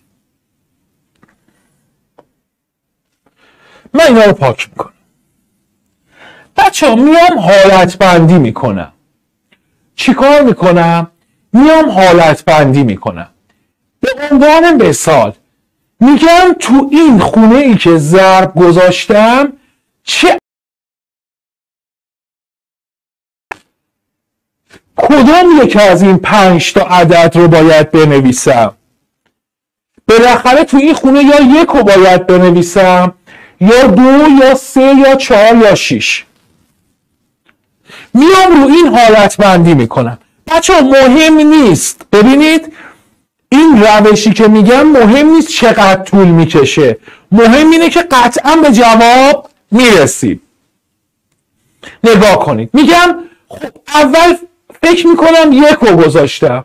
من اینا رو پاک میکنم. بچه ها میام حالت بندی میکنم. چیکار میکنم؟ میام حالت بندی میکنم. به عنوان مثال میگم تو این خونه ای که ضرب گذاشتم چه کدوم یک از این پنج تا عدد رو باید بنویسم؟ بالاخره تو این خونه یا یک رو باید بنویسم یا دو یا سه یا چهار یا شیش. میام رو این حالت بندی میکنم. بچه مهم نیست، ببینید این روشی که میگم مهم نیست چقدر طول میکشه، مهم اینه که قطعا به جواب میرسیم. نگاه کنید، میگم خب اول فکر میکنم یک رو گذاشتم،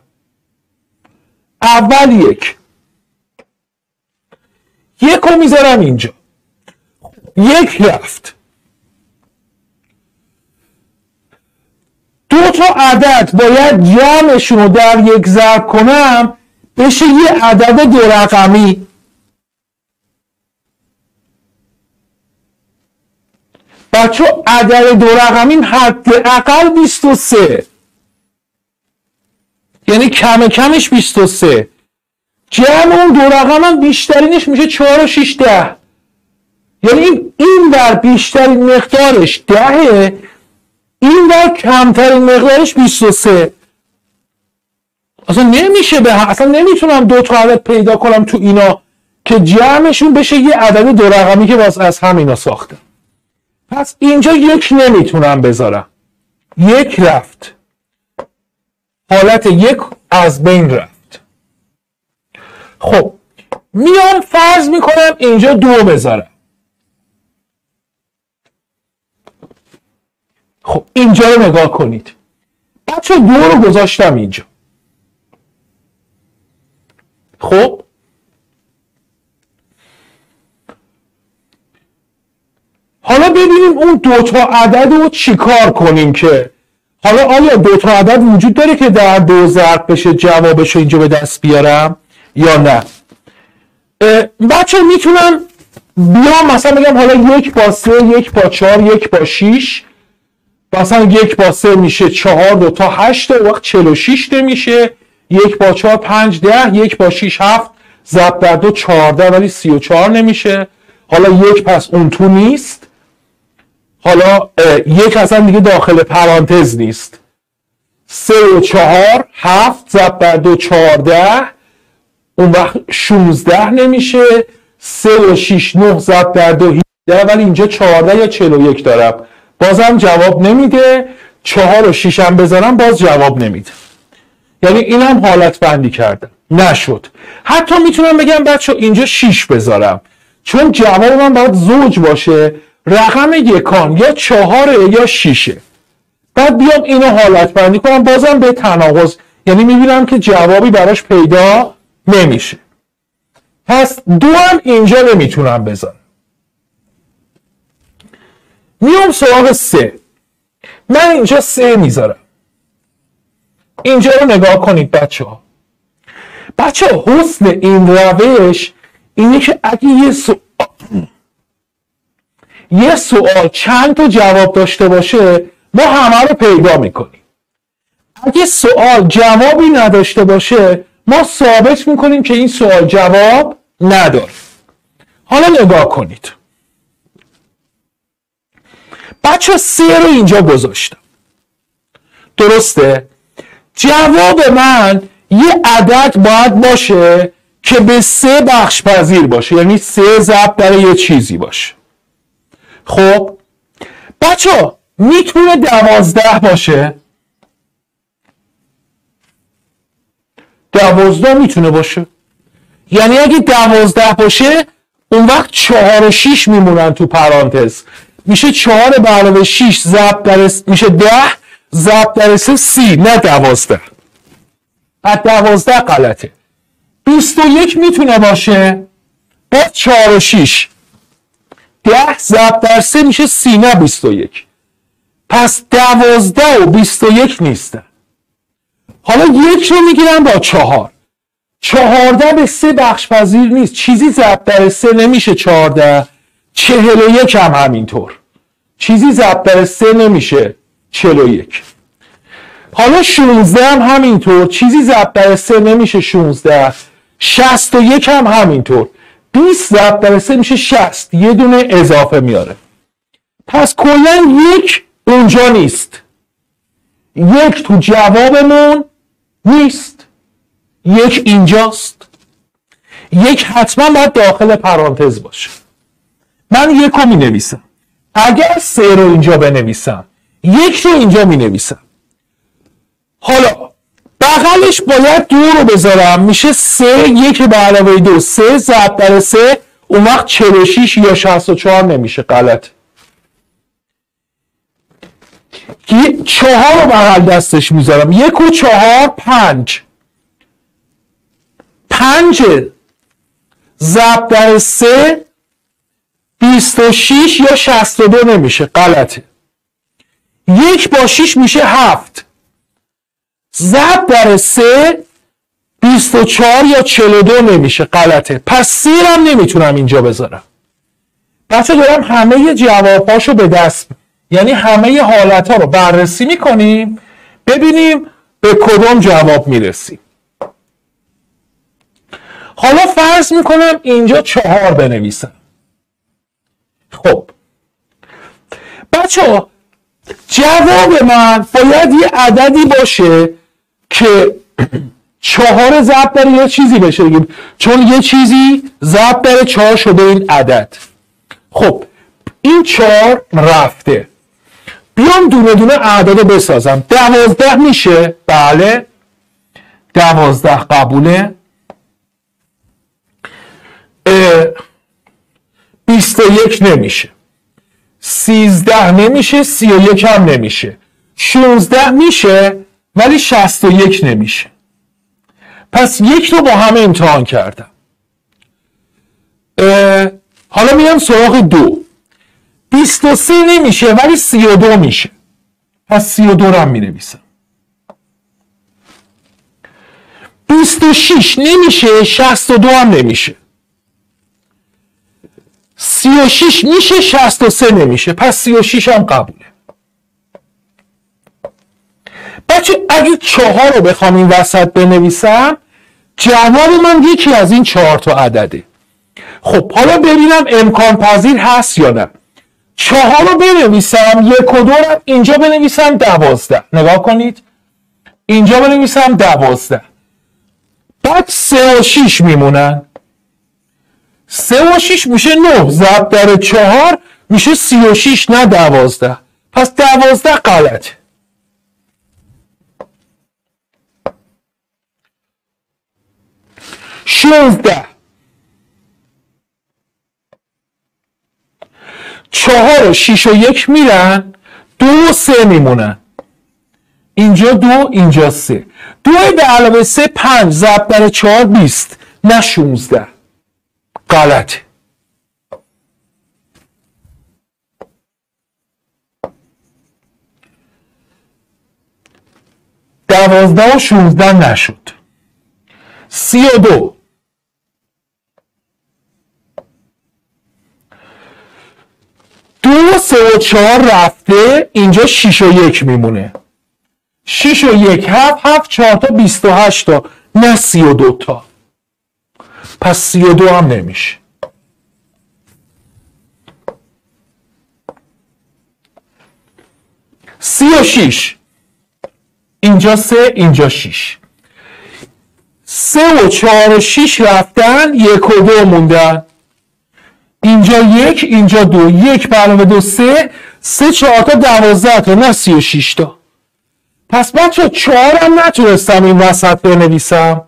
اول یک یک رو میذارم اینجا، یک رفت. دو تا عدد باید جمعشون رو در یک ضرب کنم بشه یه عدد دو رقمی. بچه عدد دو رقمی حداقل بیست و سه، یعنی کم کمش بیست و سه. جمع اون دو رقم هم بیشترینش میشه چهار و شش ده، یعنی این این بر بیشترین مقدارش دهه، این بر کمترین مقدارش بیست و سه. اصلا نمیشه به اصلا نمیتونم دو تا عدد پیدا کنم تو اینا که جمعشون بشه یه عدد دو رقمی که باز از همینا ساخته. پس اینجا یک نمیتونم بذارم، یک رفت، حالت یک از بین رفت. خب میام فرض میکنم اینجا دو بذارم. خب اینجا رو نگاه کنید بچه، دو رو گذاشتم اینجا. خب حالا ببینیم اون دو تا عدد رو چیکار کنیم که حالا آیا دو تا عدد وجود داره که در دو ضرب بشه جوابش رو اینجا به دست بیارم یا نه؟ بچه میتونم بیام مثلا بگم حالا یک با سه، یک با چهار، یک با شیش، مثلا یک با سه میشه چهار، دو تا هشت، وقت چهل و شش میشه. یک با چهار پنج ده، یک با شیش هفت، ضرب در دو چهارده ولی سی و چهار نمیشه. حالا یک پس اون تو نیست، حالا یک اصلا دیگه داخل پرانتز نیست. سه و چهار هفت، ضرب در دو چهارده، اون وقت شونزده نمیشه. سه و شیش نه، ضرب در دو هجده، ولی اینجا چهارده یا چهل و یک دارم، بازم جواب نمیده. چهار و شیش هم بذارم باز جواب نمیده. یعنی اینم حالت بندی کردم، نشد. حتی میتونم بگم بچه اینجا شیش بذارم، چون جواب من باید زوج باشه، رقم یکان یا چهاره یا شیشه. بعد بیام اینو حالت بندی کنم، بازم به تناقض، یعنی میبینم که جوابی براش پیدا نمیشه. پس دو هم اینجا نمیتونم بذارم. میام سراغ سه. من اینجا سه میذارم. اینجا رو نگاه کنید بچه ها. بچه ها حسن این روش اینه که اگه یه سوال یه سوال چند تا جواب داشته باشه ما همه رو پیدا میکنیم. اگه سوال جوابی نداشته باشه ما ثابت میکنیم که این سوال جواب نداره. حالا نگاه کنید بچه، سه رو اینجا گذاشتم، درسته؟ جواب من یه عدد باید باشه که به سه بخش پذیر باشه، یعنی سه ضرب در یه چیزی باشه. خب بچه میتونه دوازده باشه، دوازده میتونه باشه، یعنی اگه دوازده باشه اون وقت چهار و شیش میمونن تو پرانتز، میشه چهار به علاوه شیش ضرب در میشه ده ضرب در سه سی، نه دوازده. از دوازده غلطه. بیست و یک میتونه باشه با چهار و شیش، ده ضرب در سه میشه سی، نه بیست و یک. پس دوازده و بیست و یک نیستن. حالا یک رو میگیرم با چهار، چهارده به سه بخش پذیر نیست، چیزی ضرب در سه نمیشه چهارده. چهل و یک هم همینطور، چیزی ضرب در سه نمیشه چهل و یک. حالا شانزده هم همینطور، چیزی ضرب در سه نمیشه شانزده. شصت و یک هم همینطور، بیست ضرب در سه میشه شصت، یه دونه اضافه میاره. پس کلا یک اونجا نیست، یک تو جوابمون نیست، یک اینجاست. یک حتما باید داخل پرانتز باشه. من یک رو می نویسم. اگر سه رو اینجا بنویسم، یک رو اینجا می نویسم. حالا بغلش باید دو رو بذارم، میشه سه یک به علاوه دو، سه ضرب در سه، اون وقت چهل و شش یا شصت و چهار نمیشه، غلط. چهار رو بغل دستش میذارم، یک و چهار پنج، پنج ضرب در سه بیست و شش یا شصت و دو نمیشه، غلطه. یک با شش میشه هفت، ضرب در سه بیست و چهار یا چهل و دو نمیشه، غلطه. پس سه هم نمیتونم اینجا بذارم. بچه دارم همه جوابهاشو به دست، یعنی همه حالت ها رو بررسی میکنیم ببینیم به کدوم جواب میرسیم. حالا فرض میکنم اینجا چهار بنویسم. خب بچه جواب من باید یه عددی باشه که چهار ضرب در یه چیزی بشه دیگه، چون یه چیزی ضرب در چهار شده این عدد. خب این چهار رفته، بیام دونه دونه اعداد رو بسازم. دوازده میشه، بله دوازده قبوله. بیست و یک نمیشه، سیزده نمیشه، سی و یک هم نمیشه، شانزده میشه ولی شصت و یک نمیشه. پس یک رو با همه امتحان کردم. حالا میرم سراغ دو. بیست و سه نمیشه ولی سی و دو میشه، پس سی و دو رو هم می نویسم. بیست و شش نمیشه، شصت و دو هم نمیشه. سی و شش میشه، شصت و سه نمیشه، پس سی و شش هم قبوله. بچه اگه چهار رو بخوام این وسط بنویسم، جواب من یکی از این چهار تا عدده. خب حالا ببینم امکان پذیر هست یا نه. چهار رو بنویسم، یک و دو رو اینجا بنویسم دوازده. نگاه کنید، اینجا بنویسم دوازده. بعد سه و شیش میمونن. سه و شیش میشه نه، ضرب در چهار میشه سی و شیش نه دوازده. پس دوازده غلط. شانزده. چهار و شیش و یک میرن، دو و سه میمونن. اینجا دو، اینجا سه. دو به علاوه سه پنج، ضرب در چهار بیست نه شونزده. غلط. دوازده و شونزده نشد. سی و دو. دو و سه و چهار رفته، اینجا شیش و یک میمونه. شیش و یک هفت، هفت چهار تا بیست و هشت تا نه سی و دو تا. پس سی و دو هم نمیشه. سی و شیش. اینجا سه، اینجا شیش. سه و چهار و شیش رفتن، یک و دو موندن. اینجا یک، اینجا دو. یک به علاوه دو سه، سه چهار تا دوازده تا نه سی و شیش تا. پس بچه چهارم نتونستم این وسط بنویسم.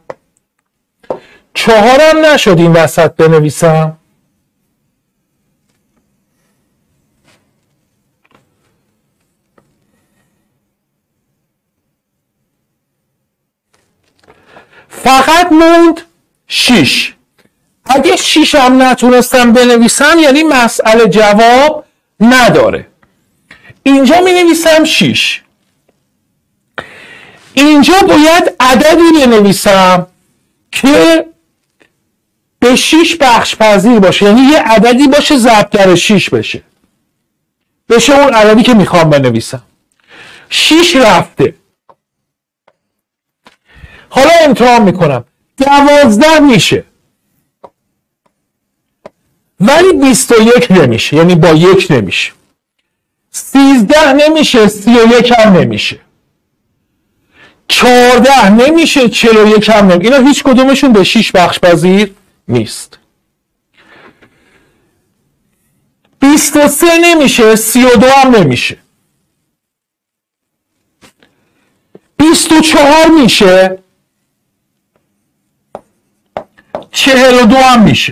چهارم نشد این وسط بنویسم. فقط موند شیش. اگه شیش هم نتونستم بنویسم یعنی مسئله جواب نداره. اینجا می نویسم شیش. اینجا باید عددی بنویسم که به شیش بخش پذیر باشه، یعنی یه عددی باشه ضرب در شیش بشه، بشه اون عددی که میخوام بنویسم. شیش رفته. حالا امتحان میکنم. دوازده میشه ولی بیست و یک نمیشه، یعنی با یک نمیشه. سیزده نمیشه، سی و یک هم نمیشه. چهارده نمیشه، چهل و یک هم نمیشه. اینا هیچ کدومشون به شش بخش پذیر نیست. بیست و سه نمیشه، سی و دو هم نمیشه. بیست و چهار میشه، چهل و دو هم میشه.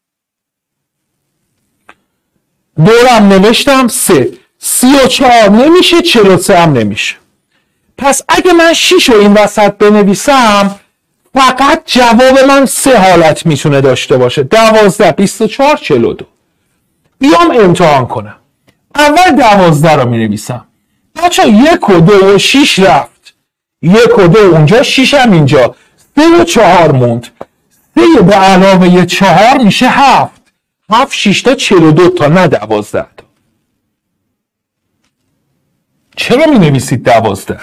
دورم نوشتم سه. سی و چهار نمیشه، چهل و سه هم نمیشه. پس اگه من شش رو این وسط بنویسم فقط جواب من سه حالت میتونه داشته باشه: دوازده، بیست و چهار، چهل و دو. بیام امتحان کنم. اول دوازده رو مینویسم. بچه یک و دو و شش رفت، یک و دو اونجا، شش هم اینجا، سه و چهار موند. سه به علاوه چهار میشه هفت. هفت شش تا چهل و دو تا، نه دوازده تا. چرا می نویسید دوازده؟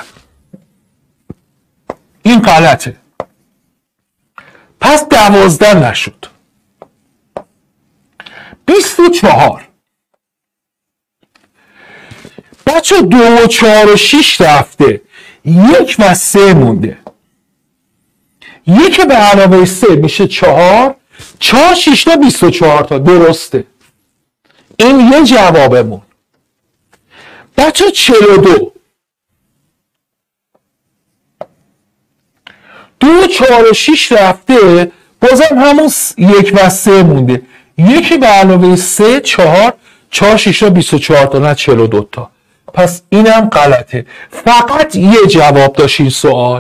این غلطه. پس دوازده نشد. بیست و چهار. بچه دو و چهار و شش رفته، یک و سه مونده. یک به علاوه سه میشه چهار. چهار شش تا بیست و چهار تا، درسته. این یه جوابمون. بچه چهل و دو. دو و چهار و شش رفته، بازم همون یک و سه مونده. یکی به علاوه سه چهار. چهار شش تا بیست و چهار تا، نه چهل و دو تا. پس اینم غلطه. فقط یه جواب داشت این سوال.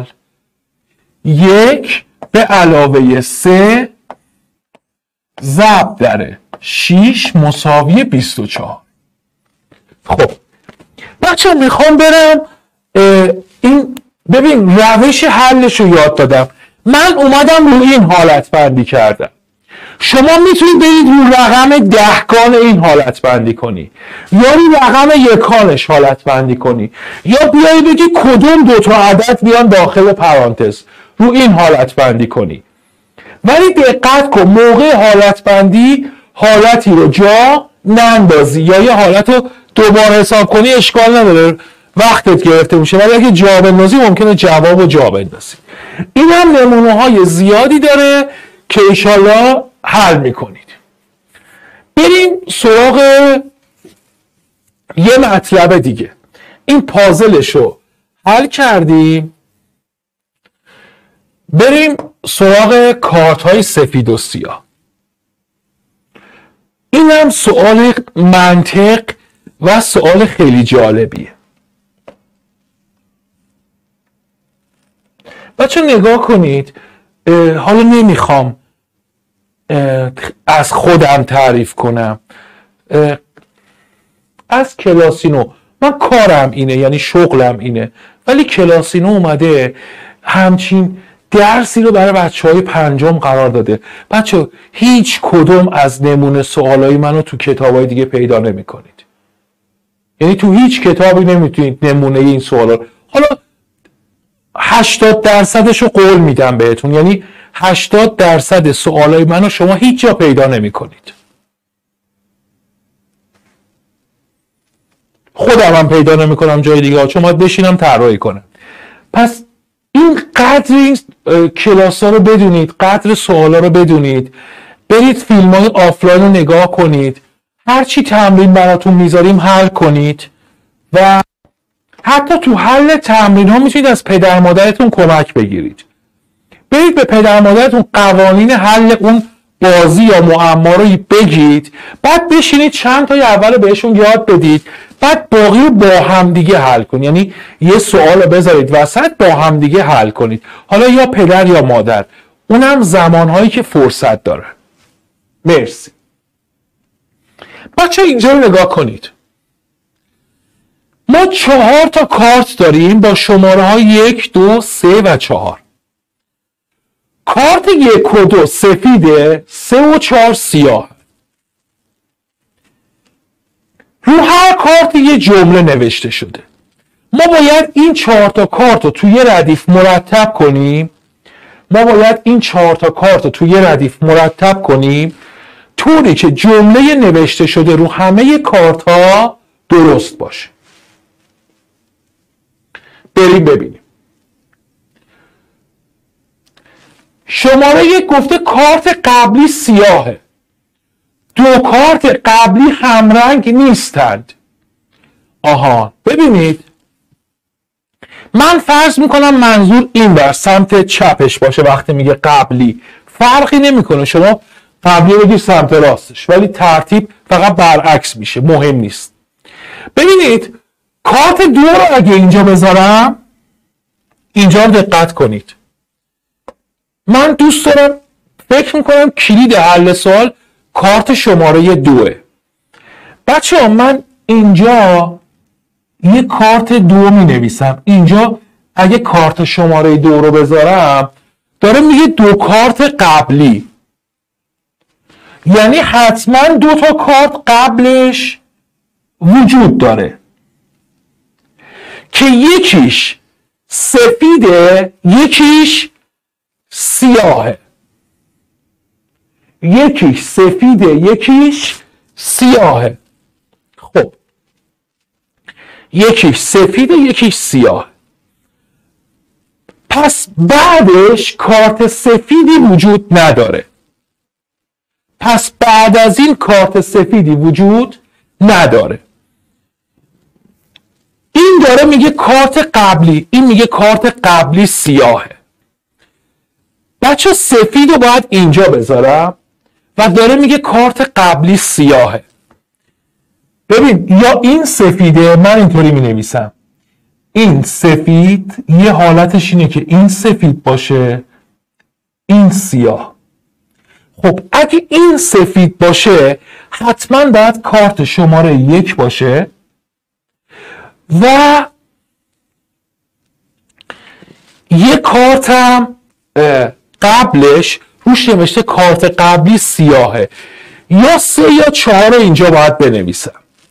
یک به علاوه سه ضرب در شش مساوی بیست و چهار. خب بچه میخوام برم این ببین روش حلش رو یاد دادم. من اومدم روی این حالت بندی کردم. شما میتونید برید رو رقم دهگان این حالت بندی کنی، یا رو رقم یکانش حالت بندی کنی، یا بیایی بگی کدوم دوتا عدد بیان داخل پرانتز، رو این حالت بندی کنی. ولی دقت کن موقع حالت بندی حالتی رو جا نندازی، یا یه حالت رو دوباره حساب کنی اشکال نداره، وقتت گرفته میشه. ولی اگه جا بندازی ممکنه جواب رو جا بندازی. این هم نمونه های زیادی داره که انشالله حل میکنید. بریم سراغ یه مطلب دیگه. این پازلش رو حل کردیم. بریم سراغ کارت های سفید و سیاه. این هم سوال منطق و سوال خیلی جالبیه. بچه نگاه کنید. حالا نمیخوام از خودم تعریف کنم، از کلاسینو. من کارم اینه، یعنی شغلم اینه، ولی کلاسینو اومده همچین درسی رو برای بچه های پنجم قرار داده. بچه هیچ کدوم از نمونه سوالای منو تو کتابای دیگه پیدا نمی کنید. یعنی تو هیچ کتابی نمیتونید نمونه این سوالا. حالا هشتاد درصدش رو قول میدم بهتون، یعنی هشتاد درصد سوالای منو شما هیچ جا پیدا نمی کنید. خودم هم پیدا نمی کنم جای دیگه، چون باید بشینم طراحی کنم. پس این قدر این کلاس ها رو بدونید، قدر سوال ها رو بدونید. برید فیلم های آفلاین رو نگاه کنید، هرچی تمرین براتون میذاریم حل کنید، و حتی تو حل تمرین ها میتونید از پدر مادرتون کمک بگیرید. برید به پدر مادرتون قوانین حل اون بازی یا معما رو بگید، بعد بشینید چند تای اول بهشون یاد بدید، بعد باقی رو با هم دیگه حل کنید. یعنی یه سوال رو بذارید وسط، با هم دیگه حل کنید، حالا یا پدر یا مادر. اونم زمانهایی که فرصت داره. مرسی. بچه اینجا رو نگاه کنید. ما چهار تا کارت داریم با شماره های یک، دو، سه و چهار. کارت یک و دو سفیده، سه و چهار سیاه. رو هر کارت یه جمله نوشته شده. ما باید این چهار تا کارت رو توی ردیف مرتب کنیم. ما باید این چهار تا کارت رو توی ردیف مرتب کنیم طوری که جمله نوشته شده رو همه کارت ها درست باشه. بریم ببینیم. شماره یک گفته کارت قبلی سیاهه، دو کارت قبلی همرنگ نیستند. آها ببینید من فرض میکنم منظور این بر سمت چپش باشه. وقتی میگه قبلی فرقی نمیکنه، شما قبلی بگیر سمت راستش، ولی ترتیب فقط برعکس میشه، مهم نیست. ببینید کارت دو رو اگه اینجا بذارم، اینجا رو دقت کنید، من دوست دارم فکر میکنم کلید حل سوال کارت شماره دوه. بچه ها من اینجا یه کارت دو می نویسم. اینجا اگه کارت شماره دو رو بذارم داره میگه دو کارت قبلی، یعنی حتما دو تا کارت قبلش وجود داره که یکیش سفیده یکیش سیاهه، یکیش سفیده یکیش سیاهه. خب یکیش سفیده یکیش سیاه، پس بعدش کارت سفیدی وجود نداره، پس بعد از این کارت سفیدی وجود نداره. این داره میگه کارت قبلی، این میگه کارت قبلی سیاهه. بچه سفید رو باید اینجا بذارم و داره میگه کارت قبلی سیاهه. ببین یا این سفیده، من اینطوری می نویسم این سفید، یه حالتش اینه که این سفید باشه این سیاه. خب اگه این سفید باشه حتما باید کارت شماره یک باشه و یه کارتم قبلش روش نوشته کارت قبلی سیاهه. یا سه یا چهار رو اینجا باید بنویسم.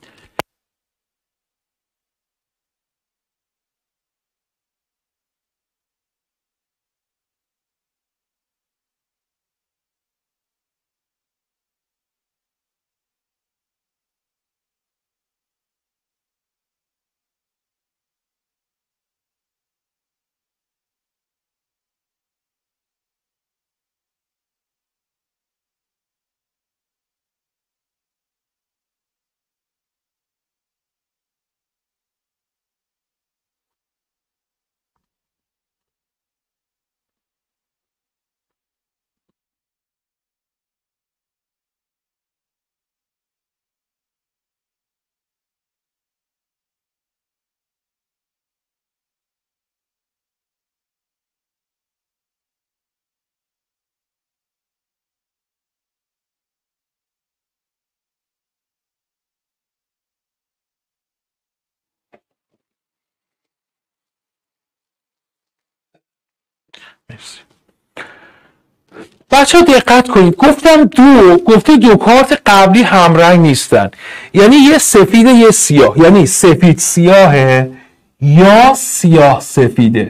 مرسی. بچه ها دقت کنید، گفتم دو، گفته دو کارت قبلی همرنگ نیستن، یعنی یه سفید یه سیاه، یعنی سفید سیاهه یا سیاه سفیده،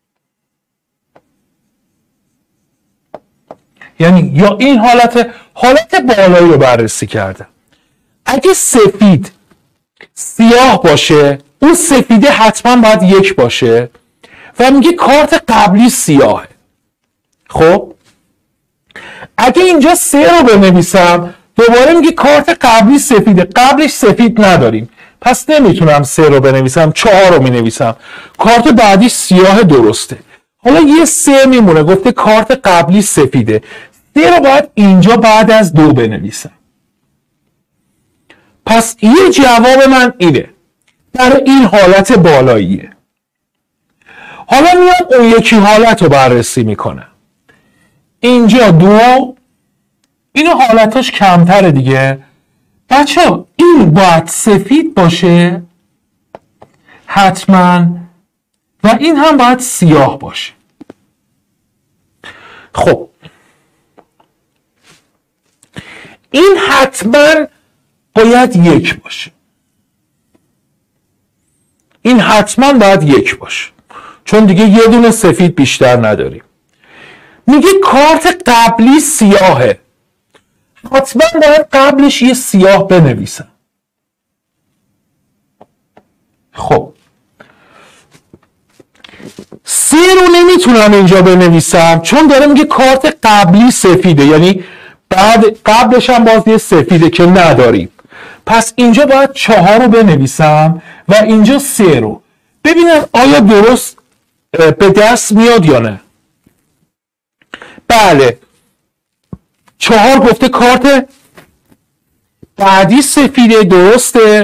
یعنی یا این حالت حالت بالایی رو بررسی کردم. اگه سفید سیاه باشه اون سفیده حتما باید یک باشه و میگه کارت قبلی سیاهه. خب اگه اینجا سه رو بنویسم دوباره میگه کارت قبلی سفیده، قبلش سفید نداریم پس نمیتونم سه رو بنویسم، چهار رو مینویسم، کارت بعدی سیاه درسته. حالا یه سه میمونه، گفته کارت قبلی سفیده، سه رو باید اینجا بعد از دو بنویسم. پس یه جواب من اینه، در این حالت بالاییه. حالا میام اون یکی حالت رو بررسی میکنم. اینجا دو، این حالتاش کمتره دیگه. بچه ها این باید سفید باشه حتما و این هم باید سیاه باشه. خب این حتما باید یک باشه، این حتما باید یک باشه چون دیگه یه دونه سفید بیشتر نداریم. میگه کارت قبلی سیاهه، حتما باید قبلش یه سیاه بنویسم. خب سه رو نمیتونم اینجا بنویسم چون داره میگه کارت قبلی سفیده، یعنی بعد قبلش هم باز یه سفیده که نداریم. پس اینجا باید چهار رو بنویسم و اینجا سه رو. ببینم آیا درست به دست میاد یا نه. بله، چهار گفته کارت بعدی سفیده، درسته.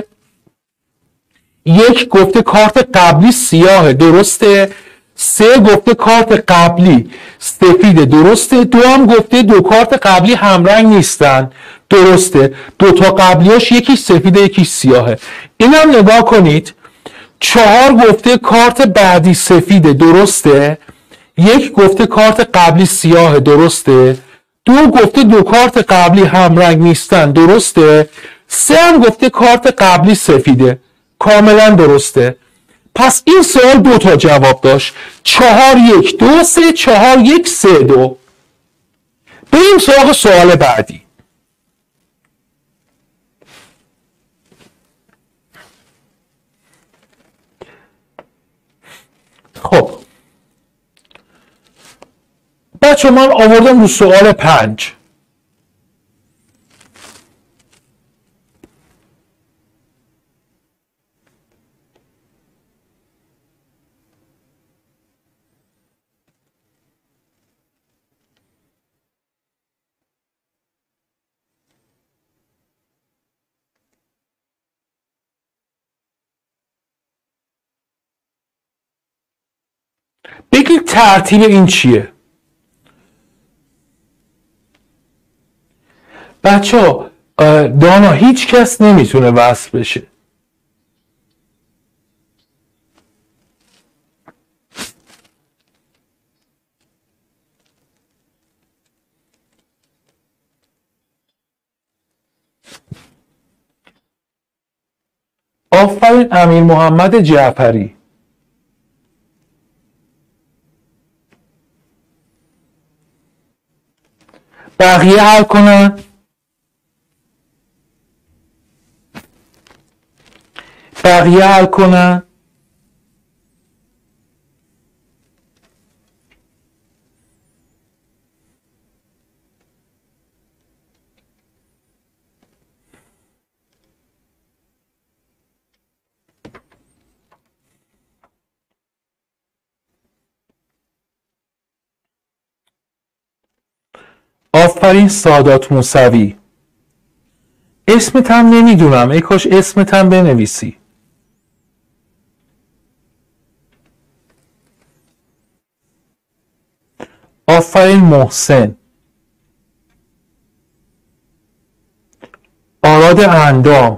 یک گفته کارت قبلی سیاهه، درسته. سه گفته کارت قبلی سفیده، درسته. دو هم گفته دو کارت قبلی همرنگ نیستن، درسته. دو تا قبلیاش یکی سفیده یکی سیاهه. اینم نگاه کنید، چهار گفته کارت بعدی سفیده، درسته. یک گفته کارت قبلی سیاهه، درسته. دو گفته دو کارت قبلی همرنگ نیستن، درسته. سه هم گفته کارت قبلی سفیده، کاملا درسته. پس این سوال دو تا جواب داشت، چهار یک دو سه، چهار یک سه دو. بریم سراغ سوال بعدی. خب بچه من آوردم رو سوال پنج. بگید ترتیب این چیه؟ بچه ها دانا هیچ کس نمیتونه وصل بشه. آفرین امیر محمد جعفری. بقیه حل کنن. بقیه حل کنن. آفرین سادات موسوی. اسمت هم نمیدونم، ای کاش اسمت هم بنویسی. آفرین محسن. آراد اندام.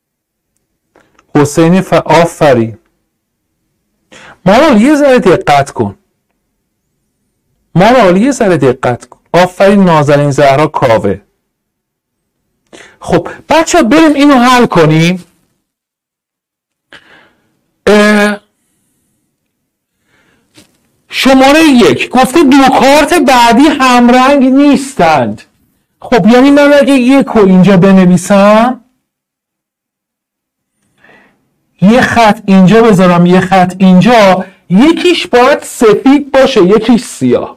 حسین ف... آفرین. مارال یه ذره دقت کن. مارال یه ذره دقت کن. آفرین نازنین زهرا کاوه. خب بچه ها بریم اینو حل کنیم. شماره یک گفته دو کارت بعدی همرنگ نیستند. خب یعنی من اگه یک رو اینجا بنویسم، یه خط اینجا بذارم یه خط اینجا، یکیش باید سفید باشه یکیش سیاه.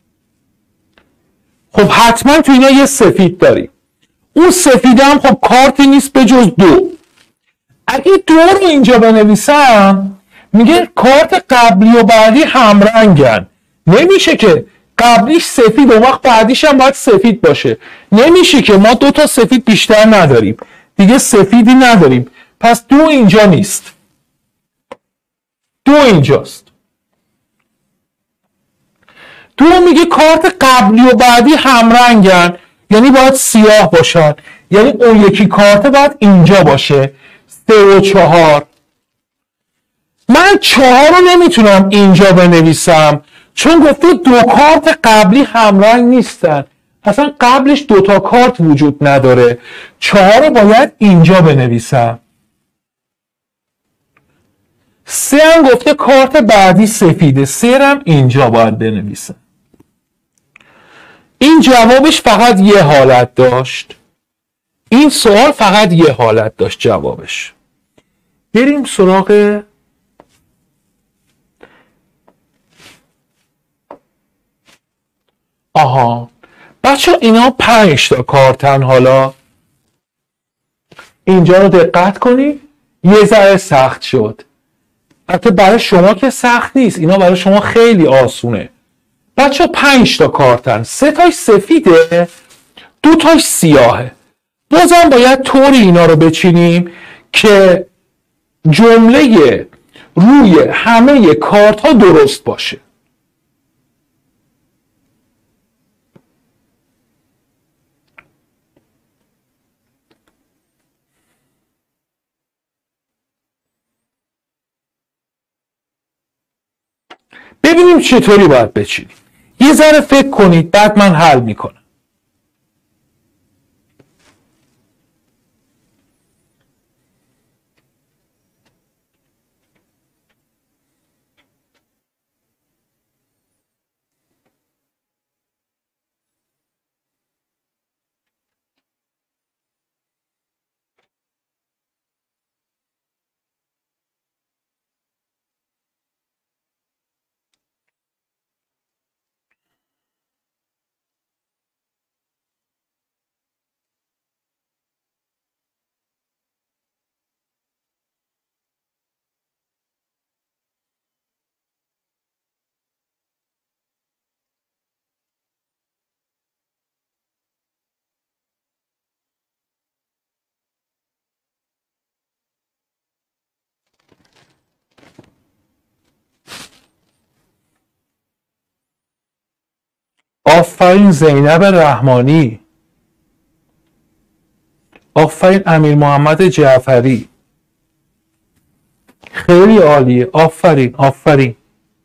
خب حتما تو اینا یه سفید داریم. اون سفید هم خب کارتی نیست به جز دو. اگه دو رو اینجا بنویسم میگه کارت قبلی و بعدی همرنگن. نمیشه که قبلیش سفید و وقت بعدیش هم باید سفید باشه. نمیشه که ما دو تا سفید بیشتر نداریم. دیگه سفیدی نداریم. پس دو اینجا نیست. دو اینجاست. دو میگه کارت قبلی و بعدی همرنگن، یعنی باید سیاه باشن، یعنی اون یکی کارت باید اینجا باشه. سه و چهار. من چهار رو نمیتونم اینجا بنویسم چون گفته دو کارت قبلی همرنگ نیستن، اصلا قبلش دو تا کارت وجود نداره. چهار رو باید اینجا بنویسم. سه هم گفته کارت بعدی سفیده، سه هم اینجا باید بنویسم. این جوابش فقط یه حالت داشت. این سوال فقط یه حالت داشت جوابش. بریم سراغ آها بچه اینا پنج تا کارتن. حالا اینجا رو دقت کنید، یه ذره سخت شد. البته برای شما که سخت نیست، اینا برای شما خیلی آسونه. بچه پنج تا کارتن، سه تاش سفیده، دو تاش سیاهه. بازم باید طوری اینا رو بچینیم که جمله روی همه کارت ها درست باشه. ببینیم چطوری باید بچینیم. یه ذره فکر کنید، بعد من حل میکنم. آفرین زینب رحمانی، آفرین امیر محمد جعفری، خیلی عالیه، آفرین آفرین.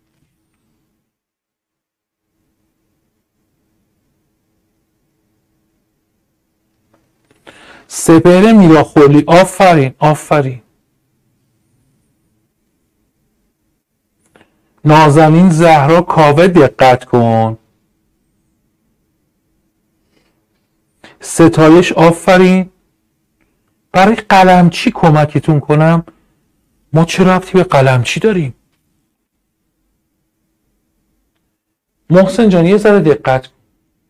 سپهر میراخولی، آفرین آفرین. نازنین زهرا کاوه، دقت کن. ستایش، آفرین. برای قلمچی کمکتون کنم، ما چه ربطی به قلمچی داریم؟ محسن جان یه ذره دقت کن.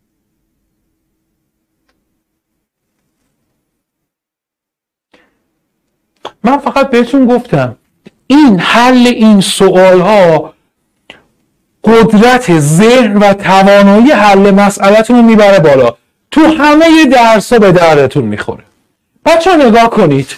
من فقط بهتون گفتم این حل این سوال ها قدرت ذهن و توانایی حل مسئله‌تون رو میبره بالا. تو همه درس ها به دردتون میخوره. بچه ها نگاه کنید،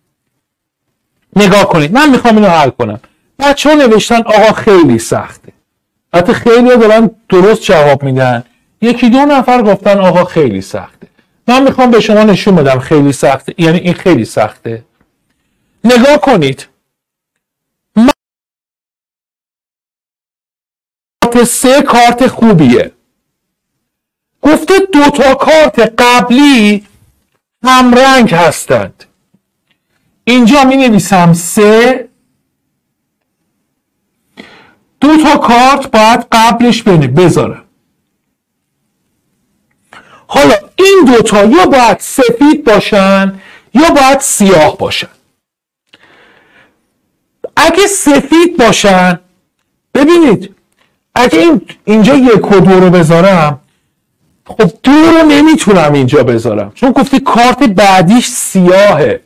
نگاه کنید، من میخوام اینو حل کنم. بچه ها نوشتن آقا خیلی سخته. حتی خیلی ها دارن درست جواب میدن، یکی دو نفر گفتن آقا خیلی سخته. من میخوام به شما نشون بدم خیلی سخته، یعنی این خیلی سخته. نگاه کنید، کارت سه کارت خوبیه. گفته دو تا کارت قبلی همرنگ هستند. اینجا می نویسم سه، دو تا کارت باید قبلش بذارم. حالا این دوتا یا باید سفید باشن یا باید سیاه باشن. اگه سفید باشن، ببینید اگه این اینجا یک و دو رو بذارم، خب دو رو نمیتونم اینجا بذارم چون گفتی کارت بعدیش سیاهه.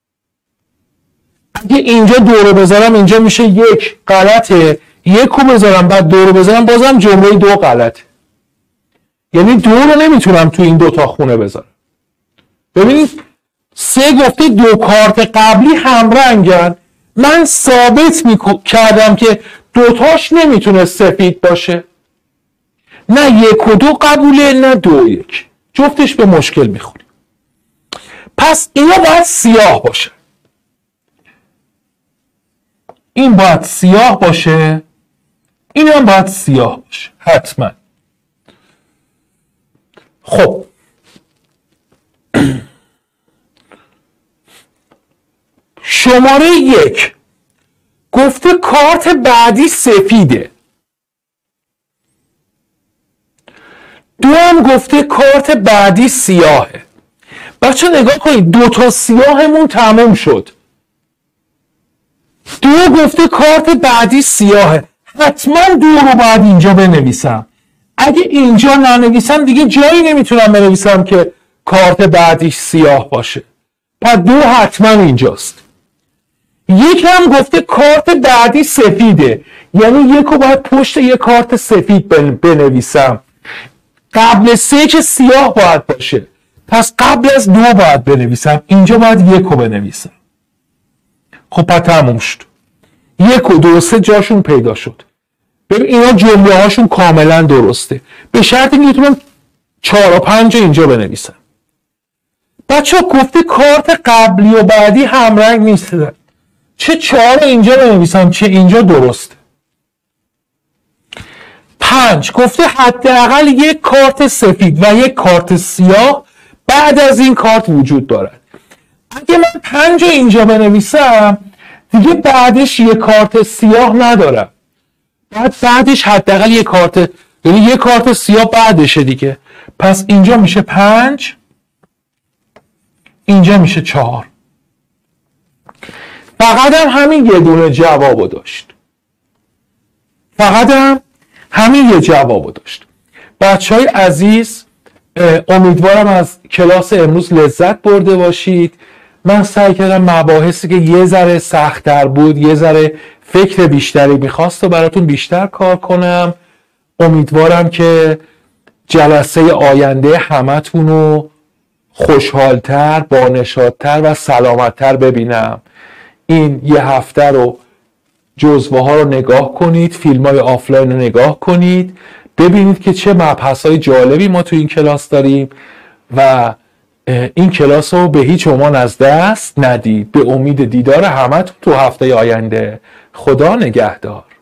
اگه اینجا دو رو بذارم اینجا میشه یک، غلطه. یک رو بذارم بعد دو رو بذارم بازم جمله دو غلطه. یعنی دو رو نمیتونم تو این دوتا خونه بذارم. ببینید سه گفته دو کارت قبلی همرنگن. من ثابت میکردم که دوتاش نمیتونه سفید باشه. نه یک و دو قبوله نه دو و یک، جفتش به مشکل میخوره. پس اینا باید سیاه باشه. این باید سیاه باشه، این هم باید سیاه باشه حتما. خب شماره یک گفته کارت بعدی سفیده. دو هم گفته کارت بعدی سیاهه. بچه نگاه کنید دو تا سیاهمون تموم شد. دو گفته کارت بعدی سیاهه. حتما دو رو باید اینجا بنویسم. اگه اینجا ننویسم دیگه جایی نمیتونم بنویسم که کارت بعدیش سیاه باشه. پس دو حتما اینجاست. یکم گفته کارت بعدی سفیده، یعنی یکو باید پشت یک کارت سفید بنویسم. قبل سه که سیاه باید باشه، پس قبل از دو باید بنویسم. اینجا باید یکو بنویسم. خب پس تموم شد. یک و دو و سه جاشون پیدا شد. ببین اینا جمله هاشون کاملا درسته، به شرط اینکه میتونم چهار و پنج اینجا بنویسم. بچه ها گفته کارت قبلی و بعدی همرنگ نیستن، چه چهار اینجا بنویسم چه اینجا درسته. پنج گفته حداقل یک کارت سفید و یک کارت سیاه بعد از این کارت وجود دارد. اگه من پنج اینجا بنویسم دیگه بعدش یک کارت سیاه ندارم، بعد بعدش حداقل یک کارت، یعنی یک کارت سیاه بعدشه دیگه. پس اینجا میشه پنج، اینجا میشه چهار. فقط هم همین یه دونه جوابو داشت، فقط هم همین یه جوابو داشت. بچه های عزیز، امیدوارم از کلاس امروز لذت برده باشید. من سعی کردم مباحثی که یه ذره سخت‌تر بود، یه ذره فکر بیشتری میخواست و براتون بیشتر کار کنم. امیدوارم که جلسه آینده همتون رو خوشحالتر، بانشادتر و سلامتتر ببینم. این یه هفته رو جزوه ها رو نگاه کنید، فیلم های آفلاین رو نگاه کنید، ببینید که چه مبحث های جالبی ما تو این کلاس داریم و این کلاس رو به هیچ عنوان از دست ندید. به امید دیدار همتون تو هفته آینده. خدا نگهدار.